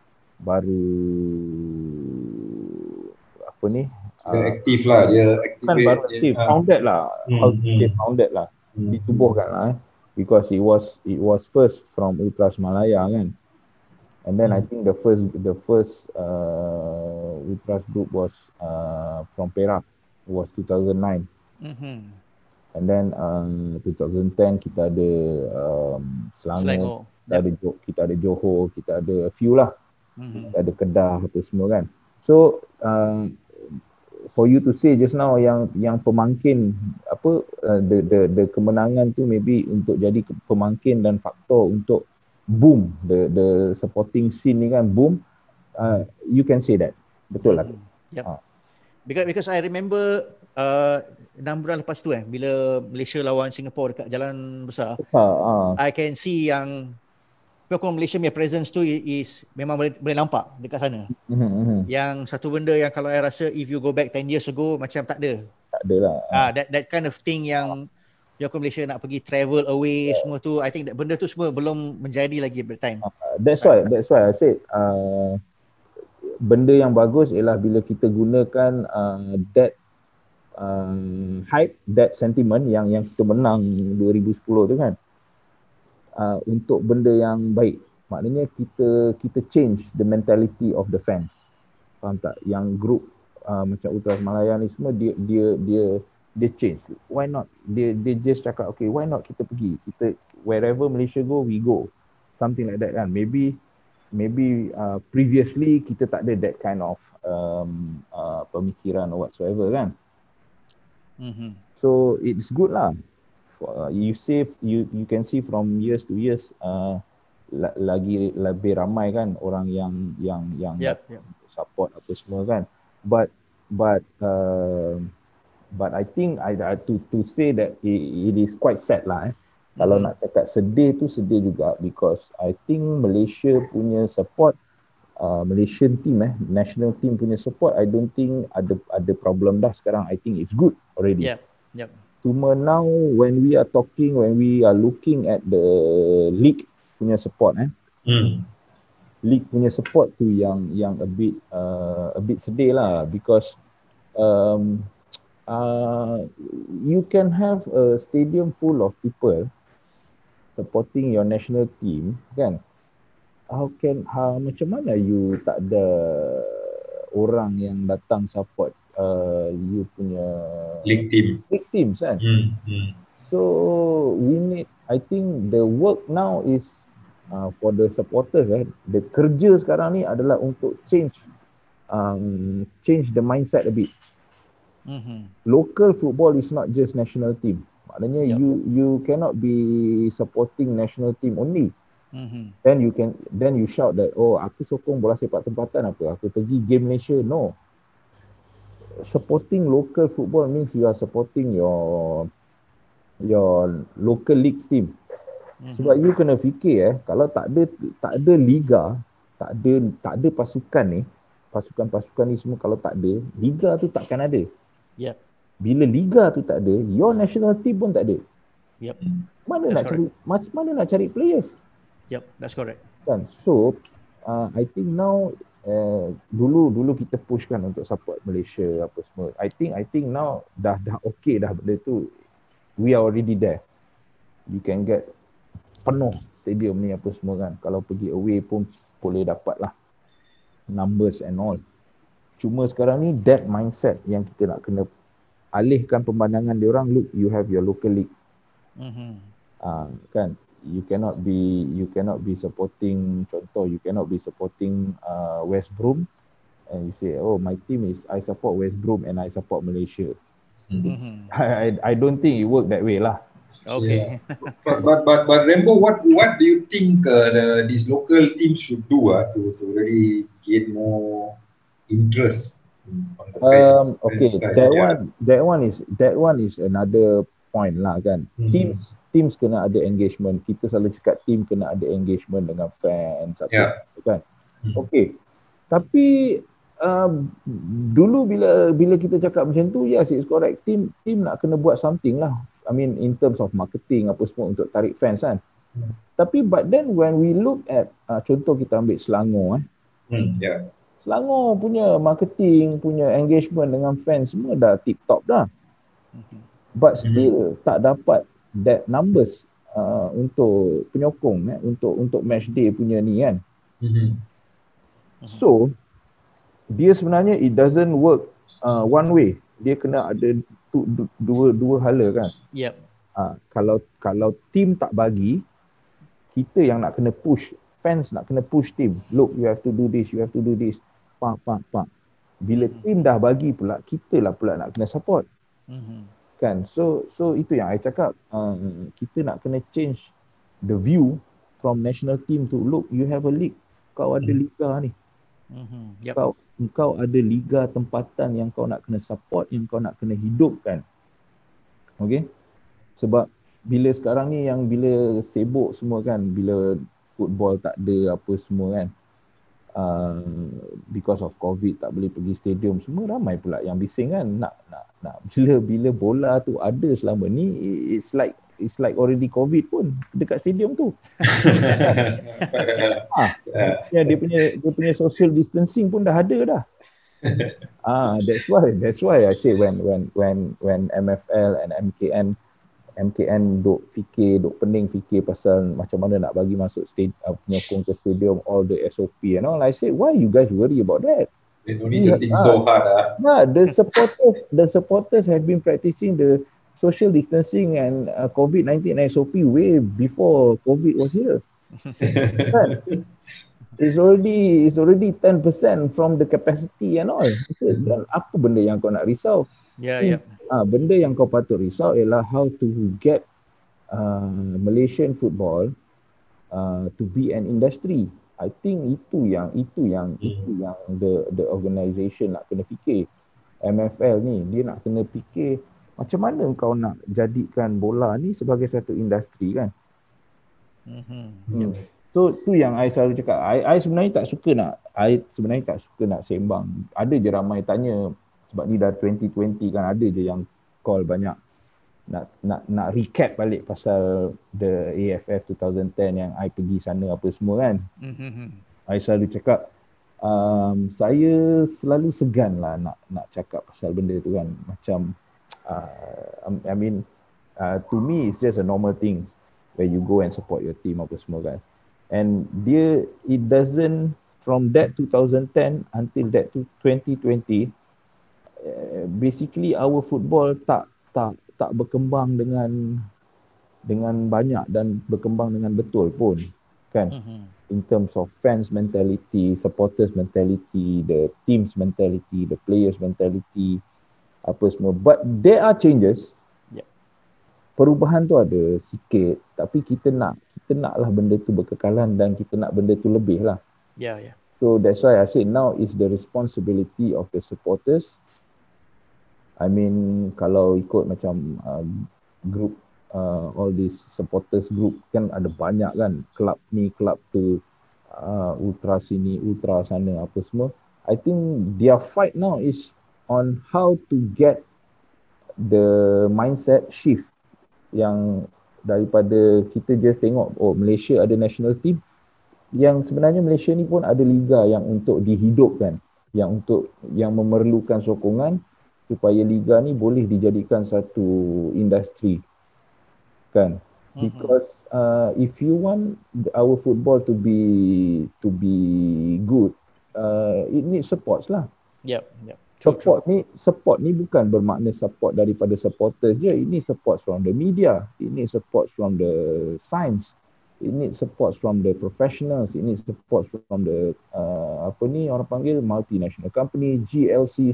apa ni, dia aktif lah, dia kan baru aktif, founded lah, founded lah, ditubuhkan lah because it was first from Ultras Malaya kan. And then I think the first Ultras group was from Perak, it was 2009. And then 2010 kita ada Selangor, kita ada Johor, kita ada a few lah, kita ada Kedah apa semua kan. So for you to say just now yang pemangkin apa the kemenangan tu maybe untuk jadi pemangkin dan faktor untuk boom the supporting scene ni kan, boom, you can say that, betul lah. Yep. Because I remember 6 bulan lepas tu bila Malaysia lawan Singapore dekat Jalan Besar, I can see yang penyokong Malaysia punya presence tu is memang boleh nampak dekat sana. Yang satu benda yang kalau I rasa if you go back 10 years ago macam tak ada. Tak ada lah. That kind of thing yang penyokong Malaysia nak pergi travel away semua tu, I think that benda tu semua belum menjadi lagi at that time. That's why I said benda yang bagus ialah bila kita gunakan that hype, that sentiment yang kita menang 2010 tu kan, untuk benda yang baik. Maknanya kita change the mentality of the fans. Faham tak? Yang group macam Ultras Malaya ni semua dia change. Why not? Dia just cakap okay, why not kita pergi. Kita wherever Malaysia go, we go. Something like that kan. Maybe previously kita tak ada that kind of pemikiran or whatsoever kan. So it's good lah. You can see from years to years lagi lebih ramai kan orang yang support apa semua kan. But I think to say that it is quite sad lah. Kalau nak cakap sedih tu sedih juga, because I think Malaysia punya support, Malaysian team national team punya support, I don't think ada problem dah sekarang. I think it's good already. Yep. Cuma now when we are looking at the league punya support league punya support tu yang a bit sedih lah, because you can have a stadium full of people supporting your national team kan. Macam mana you tak ada orang yang datang support you punya league teams kan. So we need, I think the work now is for the supporters the kerja sekarang ni adalah untuk change the mindset a bit. Local football is not just national team. Maknanya you cannot be supporting national team only. Then you shout that, oh, aku sokong bola sepak tempatan apa, aku pergi game Malaysia. No, supporting local football means you are supporting your local league team. Sebab you kena fikir kalau tak ada liga, tak ada pasukan ni semua, kalau tak ada liga tu takkan ada. Yep. Bila liga tu tak ada, your national team pun tak ada. Yep. Mana nak cari players? Yep, that's correct. Kan? So I think now dulu kita pushkan untuk support Malaysia apa semua. I think now dah okay dah benda tu. We are already there. You can get penuh stadium ni apa semua kan. Kalau pergi away pun boleh dapat lah numbers and all. Cuma sekarang ni that mindset yang kita nak kena alihkan pemandangan diorang. Look, you have your local league. Kan, you cannot be supporting, contoh, you cannot be supporting West Brom and you say, oh, my team is, I support West Brom and I support Malaysia. I don't think it work that way lah. Okay. Yeah. But Rambo, what do you think these local teams should do to really gain more interest on the fans? Okay, that one is another point lah kan. Teams kena ada engagement. Kita selalu cakap team kena ada engagement dengan fans kan. Okay. Tapi dulu bila kita cakap macam tu, yes, it's correct. Team nak kena buat something lah. I mean in terms of marketing apa semua untuk tarik fans kan. Tapi but then when we look at contoh kita ambil Selangor Selangor punya marketing, punya engagement dengan fans semua dah tip top dah. But still tak dapat that numbers untuk penyokong untuk match day punya ni kan. So dia sebenarnya it doesn't work one way. Dia kena ada dua hala kan. Yep. Kalau team tak bagi, kita yang nak kena push, fans nak kena push team. Look, you have to do this, you have to do this. Pak. Bila team dah bagi pula, kita lah pula nak kena support. Kan? So itu yang I cakap. Kita nak kena change the view from national team to, look, you have a league. Kau ada liga ni. Yep. Kau ada liga tempatan yang kau nak kena support, yang kau nak kena hidupkan. Okay? Sebab bila sekarang ni yang bila sibuk semua kan, bila football tak ada apa semua kan, because of COVID tak boleh pergi stadium, semua ramai pula yang bising kan nak bila bola tu ada selama ni, it's like already COVID pun dekat stadium tu. Ya, dia punya social distancing pun dah ada dah. That's why I say when MFL and MKN duk pening fikir pasal macam mana nak bagi masuk penyokong ke stadium, all the SOP and all, I say, why you guys worry about that? They don't need to think so hard. The supporters have been practicing the social distancing and COVID-19 SOP way before COVID was here. It's already 10% from the capacity and all. Dan apa benda yang kau nak risau? Yeah. Benda yang kau patut risau ialah how to get Malaysian football to be an industry. I think itu yang the organisation nak kena fikir. MFL ni dia nak kena fikir macam mana kau nak jadikan bola ni sebagai satu industri kan. So tu yang I selalu cakap. I sebenarnya tak suka nak sembang. Ada je ramai tanya sebab ni dah 2020 kan, ada je yang call banyak nak recap balik pasal the AFF 2010 yang I pergi sana apa semua kan. I selalu cakap saya selalu segan lah nak cakap pasal benda tu kan. Macam I mean to me it's just a normal thing where you go and support your team apa semua kan. And it doesn't, from that 2010 until that 2020, basically our football tak berkembang dengan banyak dan berkembang dengan betul pun kan. In terms of fans mentality, supporters mentality, the teams mentality, the players mentality, apa semua. But there are changes. Perubahan tu ada sikit, tapi kita nak kita naklah benda tu berkekalan dan kita nak benda tu lebih lah. Yeah. So that's why I say now is the responsibility of the supporters. I mean kalau ikut macam group all these supporters group kan ada banyak kan, kelab ni kelab tu, ultra sini ultra sana apa semua. I think their fight now is on how to get the mindset shift yang daripada kita just tengok Malaysia ada national team, yang sebenarnya Malaysia ni pun ada liga yang untuk dihidupkan, yang memerlukan sokongan supaya liga ni boleh dijadikan satu industri kan. Because if you want our football to be good, it needs supports lah. Yep. Support ni bukan bermakna support daripada supporters je. Ini support from the media, ini support from the science, ini support from the professionals, ini support from the orang panggil multinational company, GLCs,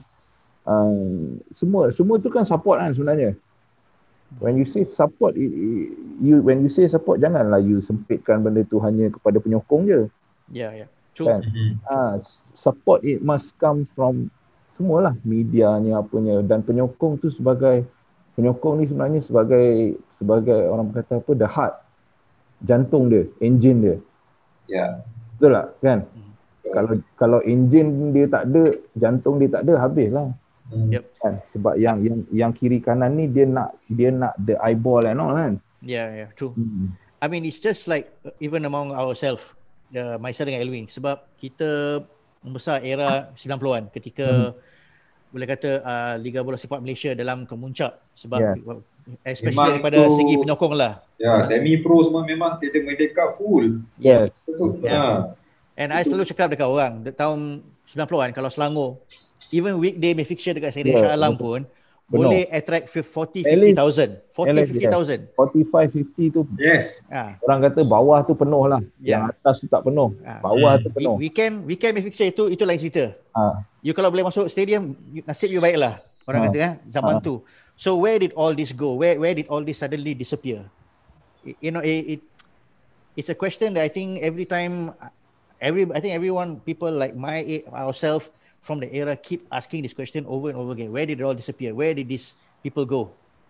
semua tu kan support kan sebenarnya. When you say support, when you say support, janganlah you sempitkan benda tu hanya kepada penyokong je. Yeah. True. Kan? Support it must come from semualah, medianya apanya, dan penyokong tu penyokong ni sebenarnya sebagai orang kata apa, the heart, jantung dia, engine dia. Ya. Betul tak kan? Kalau engine dia tak ada, jantung dia tak ada, habislah. Yep. Kan? Sebab yang kiri kanan ni dia nak the eyeball and all kan. Yeah, true. I mean it's just like even among ourselves, myself dengan Elwin, sebab kita membesar era 90-an ketika boleh kata Liga Bola Sepak Malaysia dalam kemuncak, sebab especially memang daripada segi penyokong lah. Ya, semi pro semua memang Stadium Merdeka full. Yes. Betul. And I selalu cakap dekat orang tahun 90-an kalau Selangor even weekday main fixture dekat Stadium Shah Alam pun boleh attract 40-50,000. 40-50,000. 45-50 tu. Yes. Orang kata bawah tu penuh lah. Yang atas tu tak penuh. Bawah tu penuh. Weekend main fixture itu lain cerita. You kalau boleh masuk stadium, nasib you baiklah. Orang kata kan zaman tu. So where did all this go? Where did all this suddenly disappear? You know, it's a question that I think every time everyone, people like ourselves from the era keep asking this question over and over again. Where did it all disappear? Where did these people go?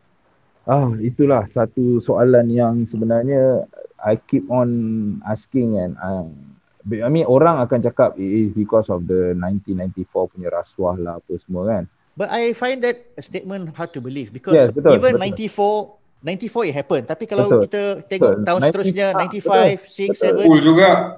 Itulah satu soalan yang sebenarnya I keep on asking, and I mean orang akan cakap it is because of the 1994 punya rasuah lah apa semua kan. But I find that statement hard to believe because even 94 it happened. Tapi kalau kita tengok tahun seterusnya 95, 6, 7 full juga.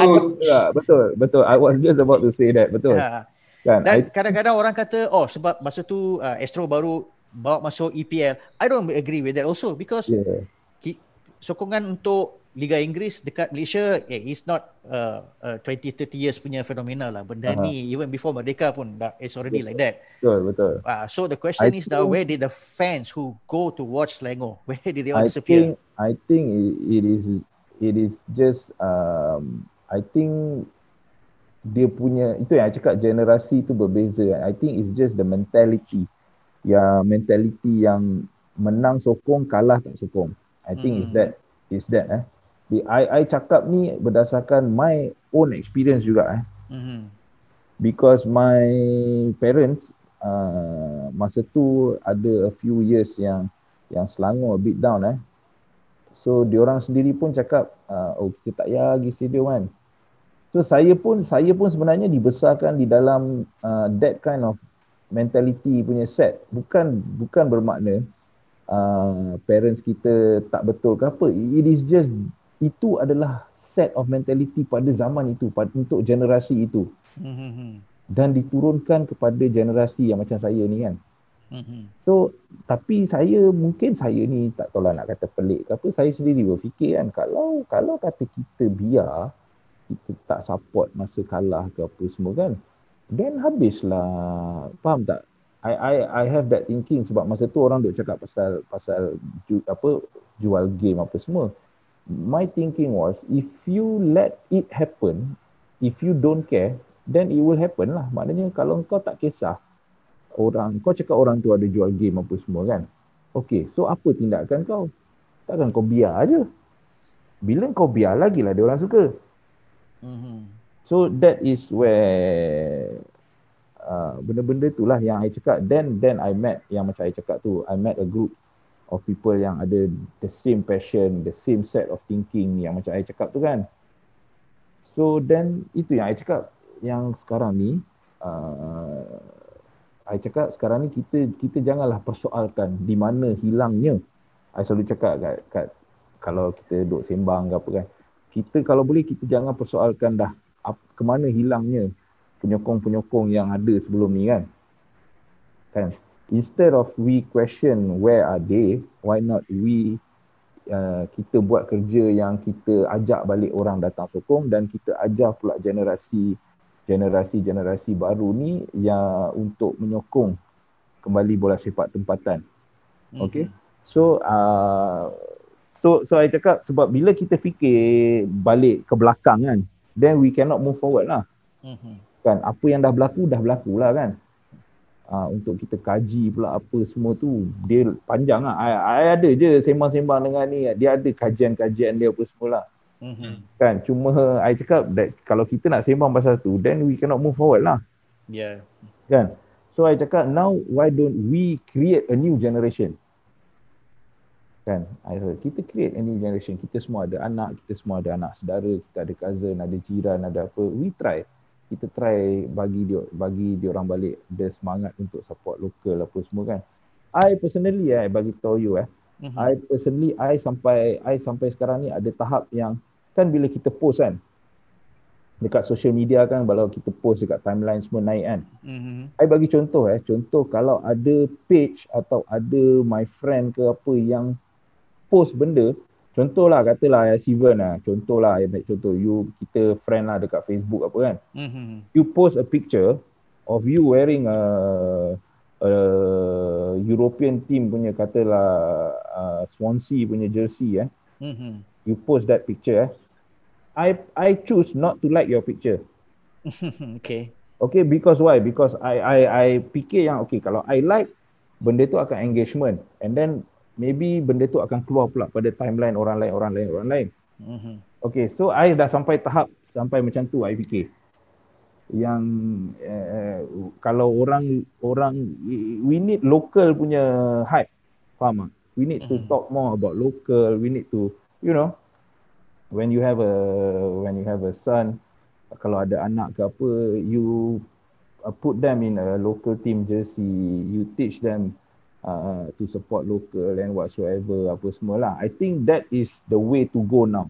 Betul. I was just about to say that. Betul. Kan? Dan kadang-kadang orang kata sebab masa tu Astro baru bawa masuk EPL. I don't agree with that also because sokongan untuk Liga Inggeris dekat Malaysia is not 20-30 years punya fenomena lah. Benda ni even before Merdeka pun it's already like that. Betul. So the question is now, where did the fans who go to watch Selangor, where did they all disappear? I think it is just I think dia punya, itu yang I cakap, generasi tu berbeza. I think it's just the mentality. Mentality yang menang sokong, kalah tak sokong. I think is that. I cakap ni berdasarkan my own experience juga. Because my parents masa tu ada a few years yang Selangor a bit down. So diorang sendiri pun cakap kita tak payah pergi stadium kan. So saya pun sebenarnya dibesarkan di dalam that kind of mentality punya set. Bukan bermakna parents kita tak betul ke apa. It is just, itu adalah set of mentality pada zaman itu, untuk generasi itu. Dan diturunkan kepada generasi yang macam saya ni kan. So tapi mungkin saya ni tak tahulah nak kata pelik ke apa, saya sendiri berfikir kan, kalau kata kita biar, kita tak support masa kalah ke apa semua kan, then habislah. Faham tak? I have that thinking sebab masa tu orang duk cakap pasal jual game apa semua. My thinking was, if you let it happen, if you don't care, then it will happen lah. Maknanya kalau kau tak kisah kau cakap orang tu ada jual game apa semua kan, okay, so apa tindakan kau? Takkan kau biar aje? bila kau biar lagi lah dia orang suka. So that is where benda-benda itulah yang I cakap. Then I met, yang macam I cakap tu, I met a group of people yang ada the same passion, the same set of thinking yang macam I cakap tu kan. So then itu yang I cakap, yang sekarang ni I cakap sekarang ni kita janganlah persoalkan di mana hilangnya. I selalu cakap kat kalau kita duduk sembang ke apa kan, kita kalau boleh kita jangan persoalkan dah ke mana hilangnya penyokong-penyokong yang ada sebelum ni kan. Instead of we question where are they, why not we kita buat kerja yang kita ajak balik orang datang sokong, dan kita ajar pula generasi baru ni yang untuk menyokong kembali bola sepak tempatan. Okay. So I cakap sebab bila kita fikir balik ke belakang kan, then we cannot move forward lah. Kan apa yang dah berlaku lah kan. Untuk kita kaji pula apa semua tu dia panjang lah. I ada je sembang-sembang dengan ni, dia ada kajian-kajian dia apa semua lah. Kan cuma I cakap that kalau kita nak sembang pasal tu, then we cannot move forward lah. Kan. So I cakap now why don't we create a new generation. Kan, kita create a new generation. Kita semua ada anak, kita semua ada anak saudara, kita ada cousin, ada jiran, ada apa. Kita try bagi dia orang balik the semangat untuk support lokal apa semua kan. I personally bagi tahu you I personally sampai sekarang ni ada tahap yang kan bila kita post kan dekat social media kan, kalau kita post dekat timeline semua naik kan. I bagi contoh kalau ada page atau ada my friend ke apa yang post benda, contohlah katalah Steven contohlah contoh you, kita friend lah dekat Facebook apa kan. You post a picture of you wearing a European team punya katalah Swansea punya jersey you post that picture I choose not to like your picture. Okay, because why? Because I fikir yang okay, kalau I like, benda tu akan engagement, and then maybe benda tu akan keluar pula pada timeline orang lain. Okay, so I dah sampai tahap sampai macam tu. I fikir yang kalau orang we need local punya hype, faham tak? We need to talk more about local. We need to, you know, when you have a son, kalau ada anak ke apa, you put them in a local team jersey, you teach them to support local and whatsoever apa semualah. I think that is the way to go now.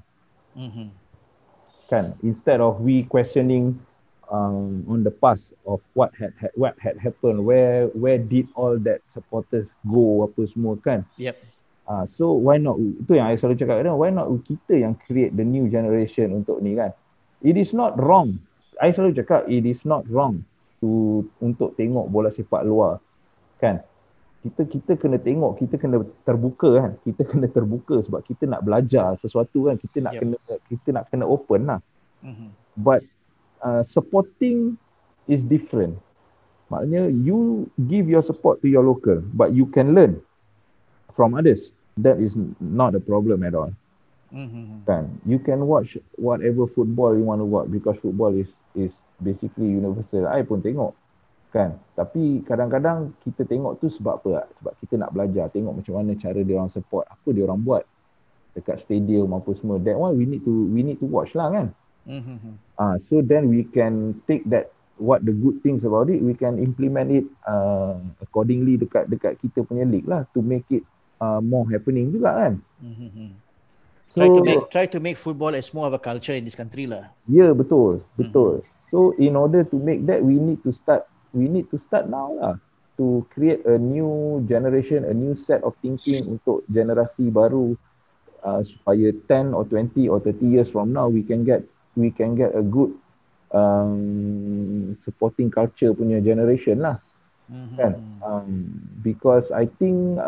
Kan, instead of we questioning on the past of what had happened, where did all that supporters go apa semua kan. So why not, itu yang I selalu cakap kan, why not kita yang create the new generation untuk ni kan. It is not wrong, I selalu cakap it is not wrong untuk tengok bola sepak luar kan. Kita kena tengok, kita kena terbuka kan. Kita kena terbuka sebab kita nak belajar sesuatu kan. Kita nak kena open lah. But supporting is different. Maknanya you give your support to your local, but you can learn from others. That is not a problem at all. Kan, you can watch whatever football you want to watch, because football is basically universal. I pun tengok kan, tapi kadang-kadang kita tengok tu sebab apa? Sebab kita nak belajar, tengok macam mana cara dia orang support, apa dia orang buat dekat stadium apa semua. That one we need to watch lah kan. So then we can take that, what the good things about it, we can implement it accordingly dekat kita punya league lah, to make it more happening juga kan. So, try to make football as more of a culture in this country lah. Yeah, betul. So in order to make that, we need to start now lah, to create a new generation, a new set of thinking untuk generasi baru, supaya 10 or 20 or 30 years from now we can get a good supporting culture punya generation lah. Kan? Because I think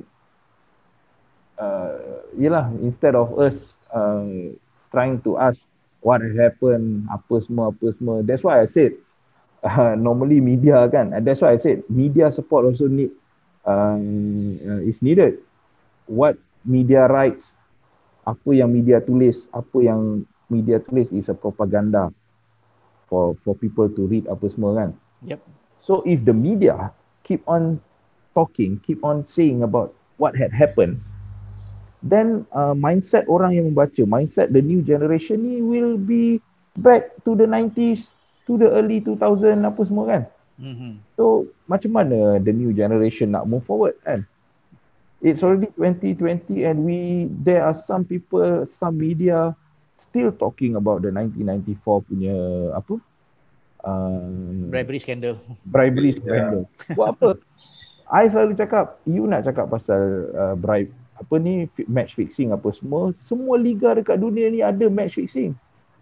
yelah, instead of us trying to ask what happened, apa semua, that's why I said normally media kan, that's why I said media support also is needed. What media rights apa yang media tulis is a propaganda for people to read apa semua kan. Yep. So if the media keep on talking, keep on saying about what had happened, then mindset orang yang membaca, mindset the new generation ni will be back to the 90s, to the early 2000 apa semua kan. So macam mana the new generation nak move forward kan? It's already 2020 and there are some people, some media still talking about the 1994 punya apa? Bribery scandal. Buat apa? I selalu cakap, you nak cakap pasal bribe, apa ni, match fixing apa semua liga dekat dunia ni ada match fixing.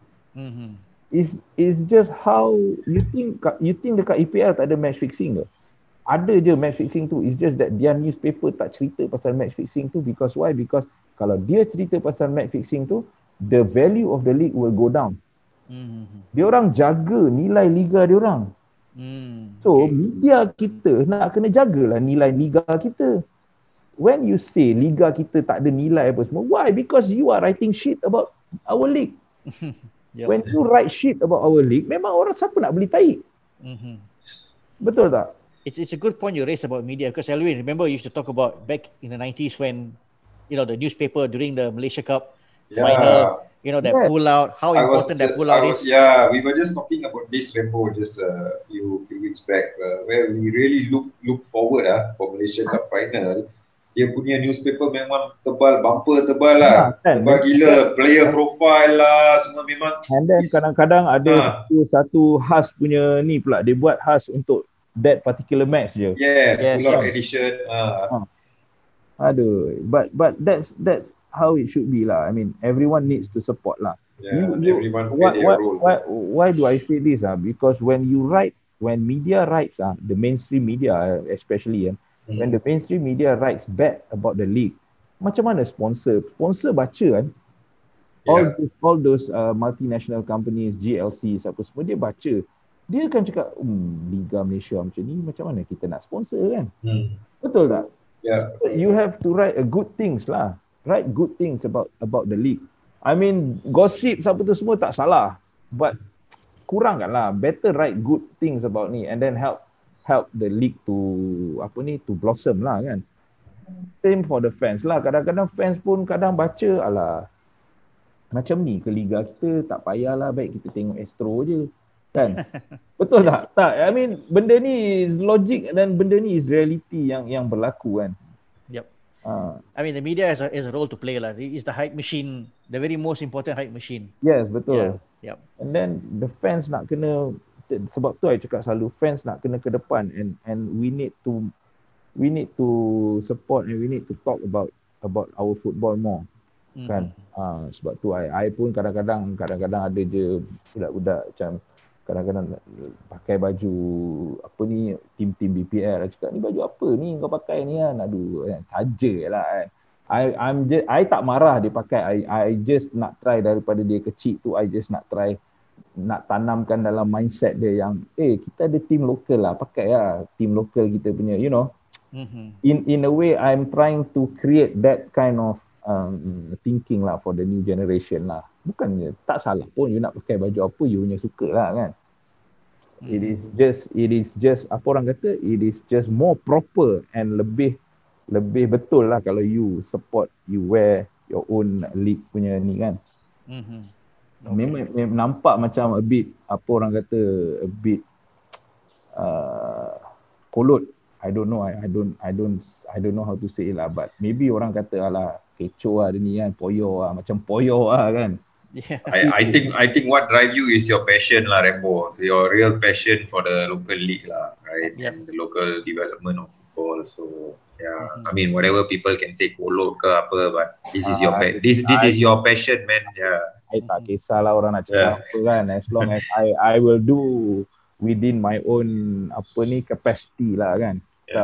Is just how you think dekat EPL tak ada match fixing ke? Ada je match fixing tu. It's just that their newspaper tak cerita pasal match fixing tu. Because why? Because kalau dia cerita pasal match fixing tu, the value of the league will go down. Dia orang jaga nilai liga dia orang. So media kita nak kena jagalah nilai liga kita. When you say liga kita tak ada nilai apa semua, why? Because you are writing shit about our league. When you write shit about our league, memang orang siapa nak beli tahi. Betul tak? It's a good point you raised about media, because Alvin, remember you used to talk about back in the 90s when, you know, the newspaper during the Malaysia Cup final, you know, that pull out, how important that pull out is. Yeah, we were just talking about this, Rembo, just few weeks back, where we really look forward for Malaysia Cup final. Dia punya newspaper memang tebal, bumper tebal lah, tebal gila, player profile lah, semua memang. And then kadang-kadang ada satu khas punya ni pula, dia buat khas untuk that particular match je. Yes. Full edition. Aduh, but that's how it should be lah. I mean, everyone needs to support lah. Everyone play their role. Why do I say this? Because when media writes, the mainstream media especially, when the mainstream media writes bad about the league, macam mana sponsor baca kan? All those multinational companies, GLCs apa semua, dia baca. Dia akan cakap, Liga Malaysia macam ni, macam mana kita nak sponsor kan? Betul tak? So you have to write good things lah. Write good things about the league. I mean, gossip apa tu semua tak salah. But kurangkan lah. Better write good things about ni and then help the league to blossom lah kan. Same for the fans lah. Kadang-kadang fans pun kadang baca, alah, macam ni ke liga kita, tak payahlah, baik kita tengok Astro je. Kan? Betul tak? Tak. I mean, benda ni is logic dan benda ni is reality yang berlaku kan. Yep. I mean, the media has a role to play lah. It's the hype machine, the very most important hype machine. Yes, betul. Yep. And then the fans nak kena, sebab tu I cakap selalu, fans nak kena ke depan and we need to support and we need to talk about our football more. Kan? Sebab tu I pun kadang-kadang ada je budak-budak macam kadang-kadang pakai baju apa ni, tim BPL, cakap ni baju apa ni kau pakai ni kan, aduh saja lah kan. I tak marah dia pakai, I just nak try daripada dia kecil tu, I just nak try nak tanamkan dalam mindset dia yang kita ada tim lokal lah, pakai lah tim lokal kita punya, you know. In a way I'm trying to create that kind of thinking lah for the new generation lah. Bukannya tak salah pun you nak pakai baju apa you punya suka lah kan. It is just apa orang kata, it is just more proper and lebih betul lah kalau you support, you wear your own league punya ni kan. Memang nampak macam a bit apa orang kata, a bit kolot. I don't know how to say it lah, but maybe orang kata alah kecoh lah dia ni kan, poyo lah, macam poyo lah kan. I think what drive you is your passion lah, Rembo. Your real passion for the local league lah, right? And the local development of football. So I mean, whatever people can say kolot ke apa, but this is your this is your passion, man. I tak kisahlah orang nak cakap apa kan, as long as I will do within my own apa ni capacity lah kan.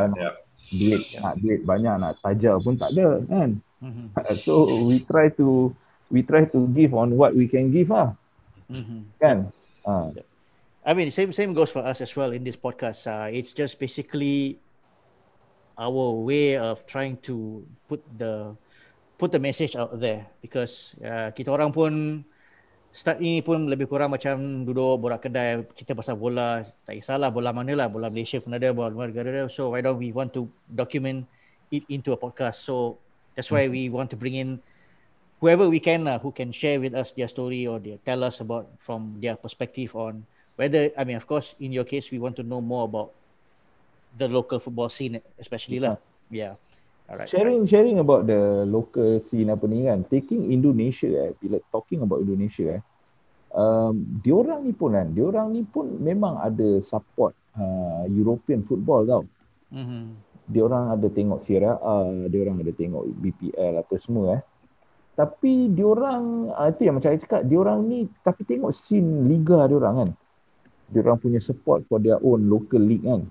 Duit banyak nak tajam pun tak ada kan. So we try to give on what we can give lah. Kan? I mean, same goes for us as well in this podcast. It's just basically our way of trying to put the put the message out there because kita orang pun start ni pun lebih kurang macam duduk borak kedai kita pasal bola, tak kisahlah bola mana lah, bola Malaysia pun ada, bola luar negara ada. So why don't we want to document it into a podcast? So that's why we want to bring in whoever we can who can share with us their story or tell us about from their perspective on whether, I mean of course in your case we want to know more about the local football scene especially lah. Yeah. Alright. Sharing about the local scene apa ni kan, taking Indonesia bila talking about Indonesia diorang ni pun memang ada support European football tau. Diorang ada tengok Serie A, diorang ada tengok BPL apa semua tapi diorang itu yang macam saya cakap, diorang ni tapi tengok scene liga diorang kan, diorang punya support for their own local league kan.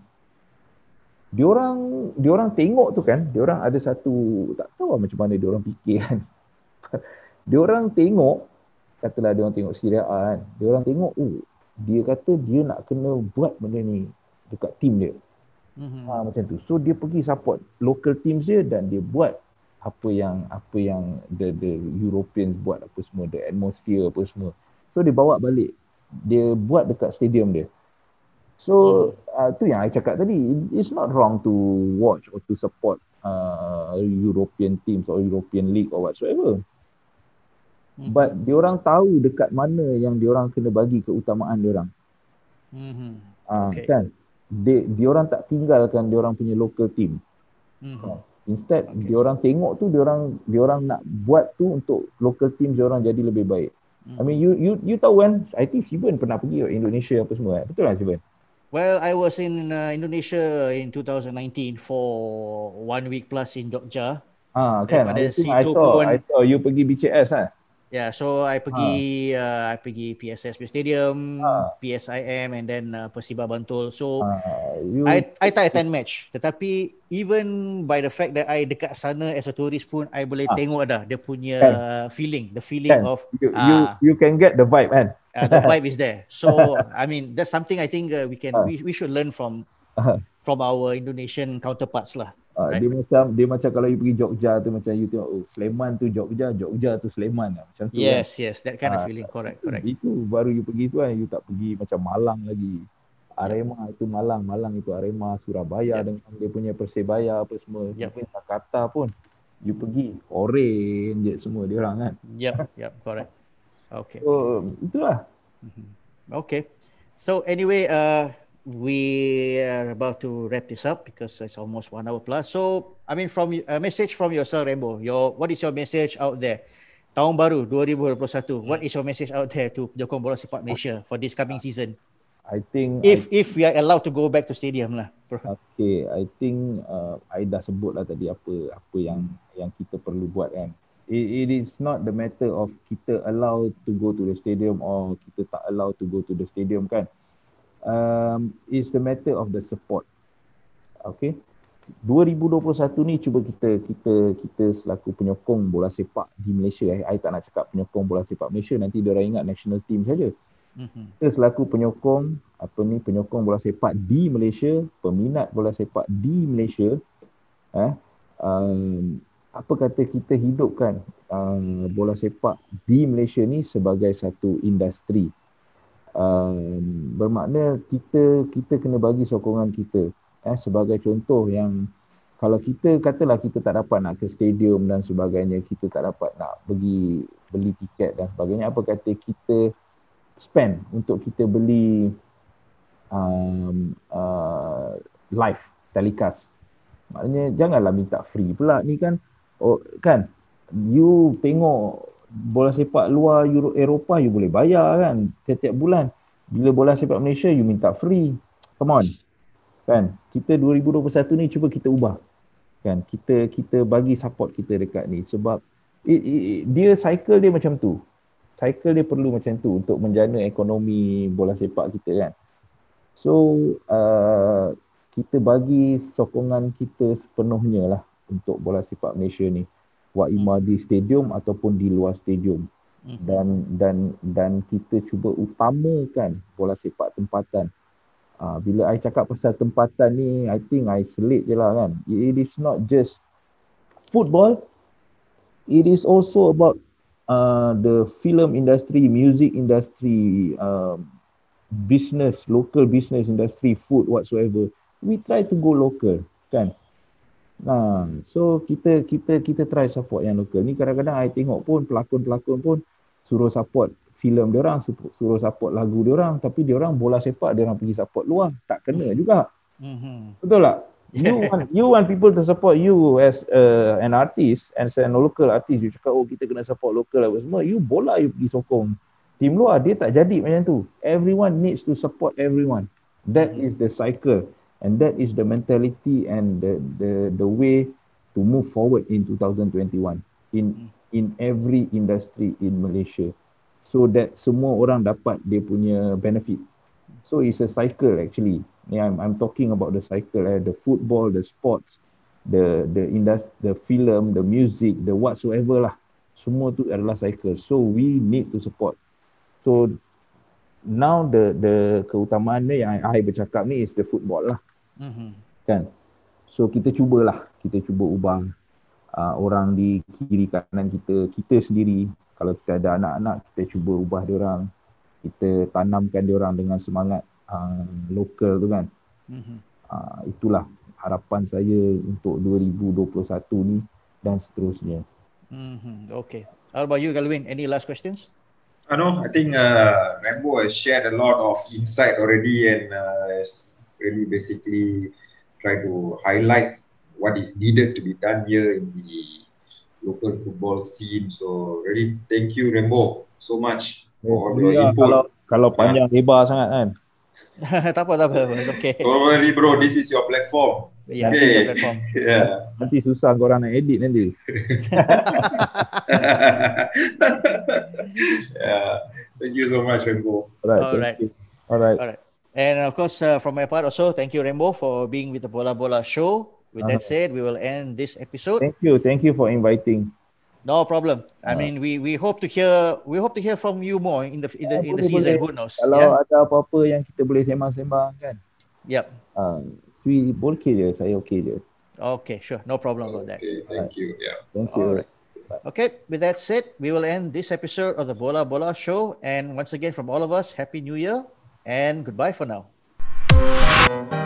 Diorang tengok tu kan, diorang ada satu, tak tahu lah macam mana diorang fikir kan. Diorang tengok, katalah diorang tengok Serie A kan, diorang tengok, dia kata dia nak kena buat benda ni dekat team dia. Macam tu. So dia pergi support local teams dia dan dia buat apa yang the Europeans buat apa semua, the atmosphere apa semua. So dia bawa balik, dia buat dekat stadium dia. So tu yang I cakap tadi, it's not wrong to watch or to support European teams or European league or whatsoever. But diorang tahu dekat mana yang diorang kena bagi keutamaan diorang. Kan? Diorang tak tinggalkan diorang punya local team. Instead diorang tengok tu, diorang nak buat tu untuk local team diorang jadi lebih baik. I mean you tahu kan, I think Sivan pernah pergi ke Indonesia apa semua. Betul tak Sivan? Well, I was in Indonesia in 2019 for 1 week plus in Jogja. Kan? I saw you pergi BCS kan? Yeah, so I pergi PSS Stadium, PSIM and then Persiba Bantul. So I tak attend match. Tetapi even by the fact that I dekat sana as a tourist pun, I boleh tengok dah dia punya feeling, the feeling of you can get the vibe kan? The vibe is there. So I mean that's something I think we should learn from our Indonesian counterparts lah. Right? Dia macam kalau you pergi Jogja tu, macam you tengok Sleman tu Jogja tu Sleman lah. Macam tu yes kan? Yes, that kind of feeling. Correct. Itu baru you pergi tu kan, you tak pergi macam Malang lagi. Arema itu Malang itu Arema, Surabaya dengan dia punya Persebaya apa semua. Mungkin Jakarta pun you pergi orange je semua dia orang kan. Yep, correct. Okay. So itulah. Okay. So anyway, we are about to wrap this up because it's almost 1 hour plus. So I mean, from a message from yourself, Rainbow, what is your message out there? Tahun baru 2021. What is your message out there to penyokong bola sepak Malaysia for this coming season? I think if we are allowed to go back to stadium lah. Okay, I think I dah sebut lah tadi apa yang kita perlu buat kan. It is not the matter of kita allowed to go to the stadium or kita tak allowed to go to the stadium kan. It's the matter of the support. Okay. 2021 ni cuba kita selaku penyokong bola sepak di Malaysia. I tak nak cakap penyokong bola sepak Malaysia, nanti dia orang ingat national team saja. Kita selaku penyokong bola sepak di Malaysia, peminat bola sepak di Malaysia, apa kata kita hidupkan bola sepak di Malaysia ni sebagai satu industri. Bermakna kita kena bagi sokongan kita. Sebagai contoh yang kalau kita katalah kita tak dapat nak ke stadium dan sebagainya, kita tak dapat nak pergi beli tiket dan sebagainya, apa kata kita spend untuk kita beli live telecast. Maknanya janganlah minta free pula ni kan. Kan you tengok bola sepak luar Eropah you boleh bayar kan setiap bulan. Bila bola sepak Malaysia you minta free. Come on. Kan kita 2021 ni cuba kita ubah. Kan kita bagi support kita dekat ni sebab dia cycle dia macam tu. Cycle dia perlu macam tu untuk menjana ekonomi bola sepak kita kan. So kita bagi sokongan kita sepenuhnya lah untuk bola sepak Malaysia ni. Waima di stadium ataupun di luar stadium. Dan kita cuba utamakan bola sepak tempatan. Bila I cakap pasal tempatan ni, I think I selit je lah kan. It is not just football. it is also about the film industry, music industry, business, local business industry, food whatsoever. We try to go local, kan? So kita try support yang local. Ni kadang-kadang I tengok pun pelakon-pelakon pun suruh support filem dia orang, suruh support lagu dia orang, tapi dia orang bola sepak dia orang pergi support luar, tak kena juga. Betul tak? You want people to support you as an artist, as a local artist. You cakap, oh kita kena support local apa semua. You bola you pergi sokong tim luar, dia tak jadi macam tu. Everyone needs to support everyone. That is the cycle, and that is the mentality and the way to move forward in 2021 in every industry in Malaysia, so that semua orang dapat dia punya benefit. So it's a cycle actually. I'm talking about the cycle, the football, the sports, the industry, the film, the music, the whatsoever lah. Semua tu adalah cycle. So we need to support. So now the keutamaan ni yang I bercakap ni is the football lah. Kan? So kita cuba ubah orang di kiri kanan kita sendiri. Kalau kita ada anak-anak, kita cuba ubah diorang, kita tanamkan diorang dengan semangat lokal tu kan. Itulah harapan saya untuk 2021 ni dan seterusnya. Okay. How about you, Galvin? Any last questions? No, I think Rambo has shared a lot of insight already and has really basically tried to highlight what is needed to be done here in the local football scene. So really thank you, Rambo, so much for all your input. Kalau panjang lebar sangat kan. Tak apa. Okay. Don't worry bro, this is your platform. Yeah, this is your platform. Yeah. Nanti susah korang nak edit nanti. Yeah. Thank you so much, Rambo. Alright. And of course, from my part also, thank you, Rambo, for being with the Bola Bola show. With that said, we will end this episode. Thank you for inviting. No problem. I mean, we hope to hear from you more in the season. Who knows? Kalau ada apa-apa yang kita boleh sembang-sembang kan. Yep. Boleh je, saya okay je. Okay, sure. No problem about that. Okay, thank you. Yeah. Thank you. All right. Okay, with that said, we will end this episode of the Bola Bola show. And once again, from all of us, Happy New Year and goodbye for now.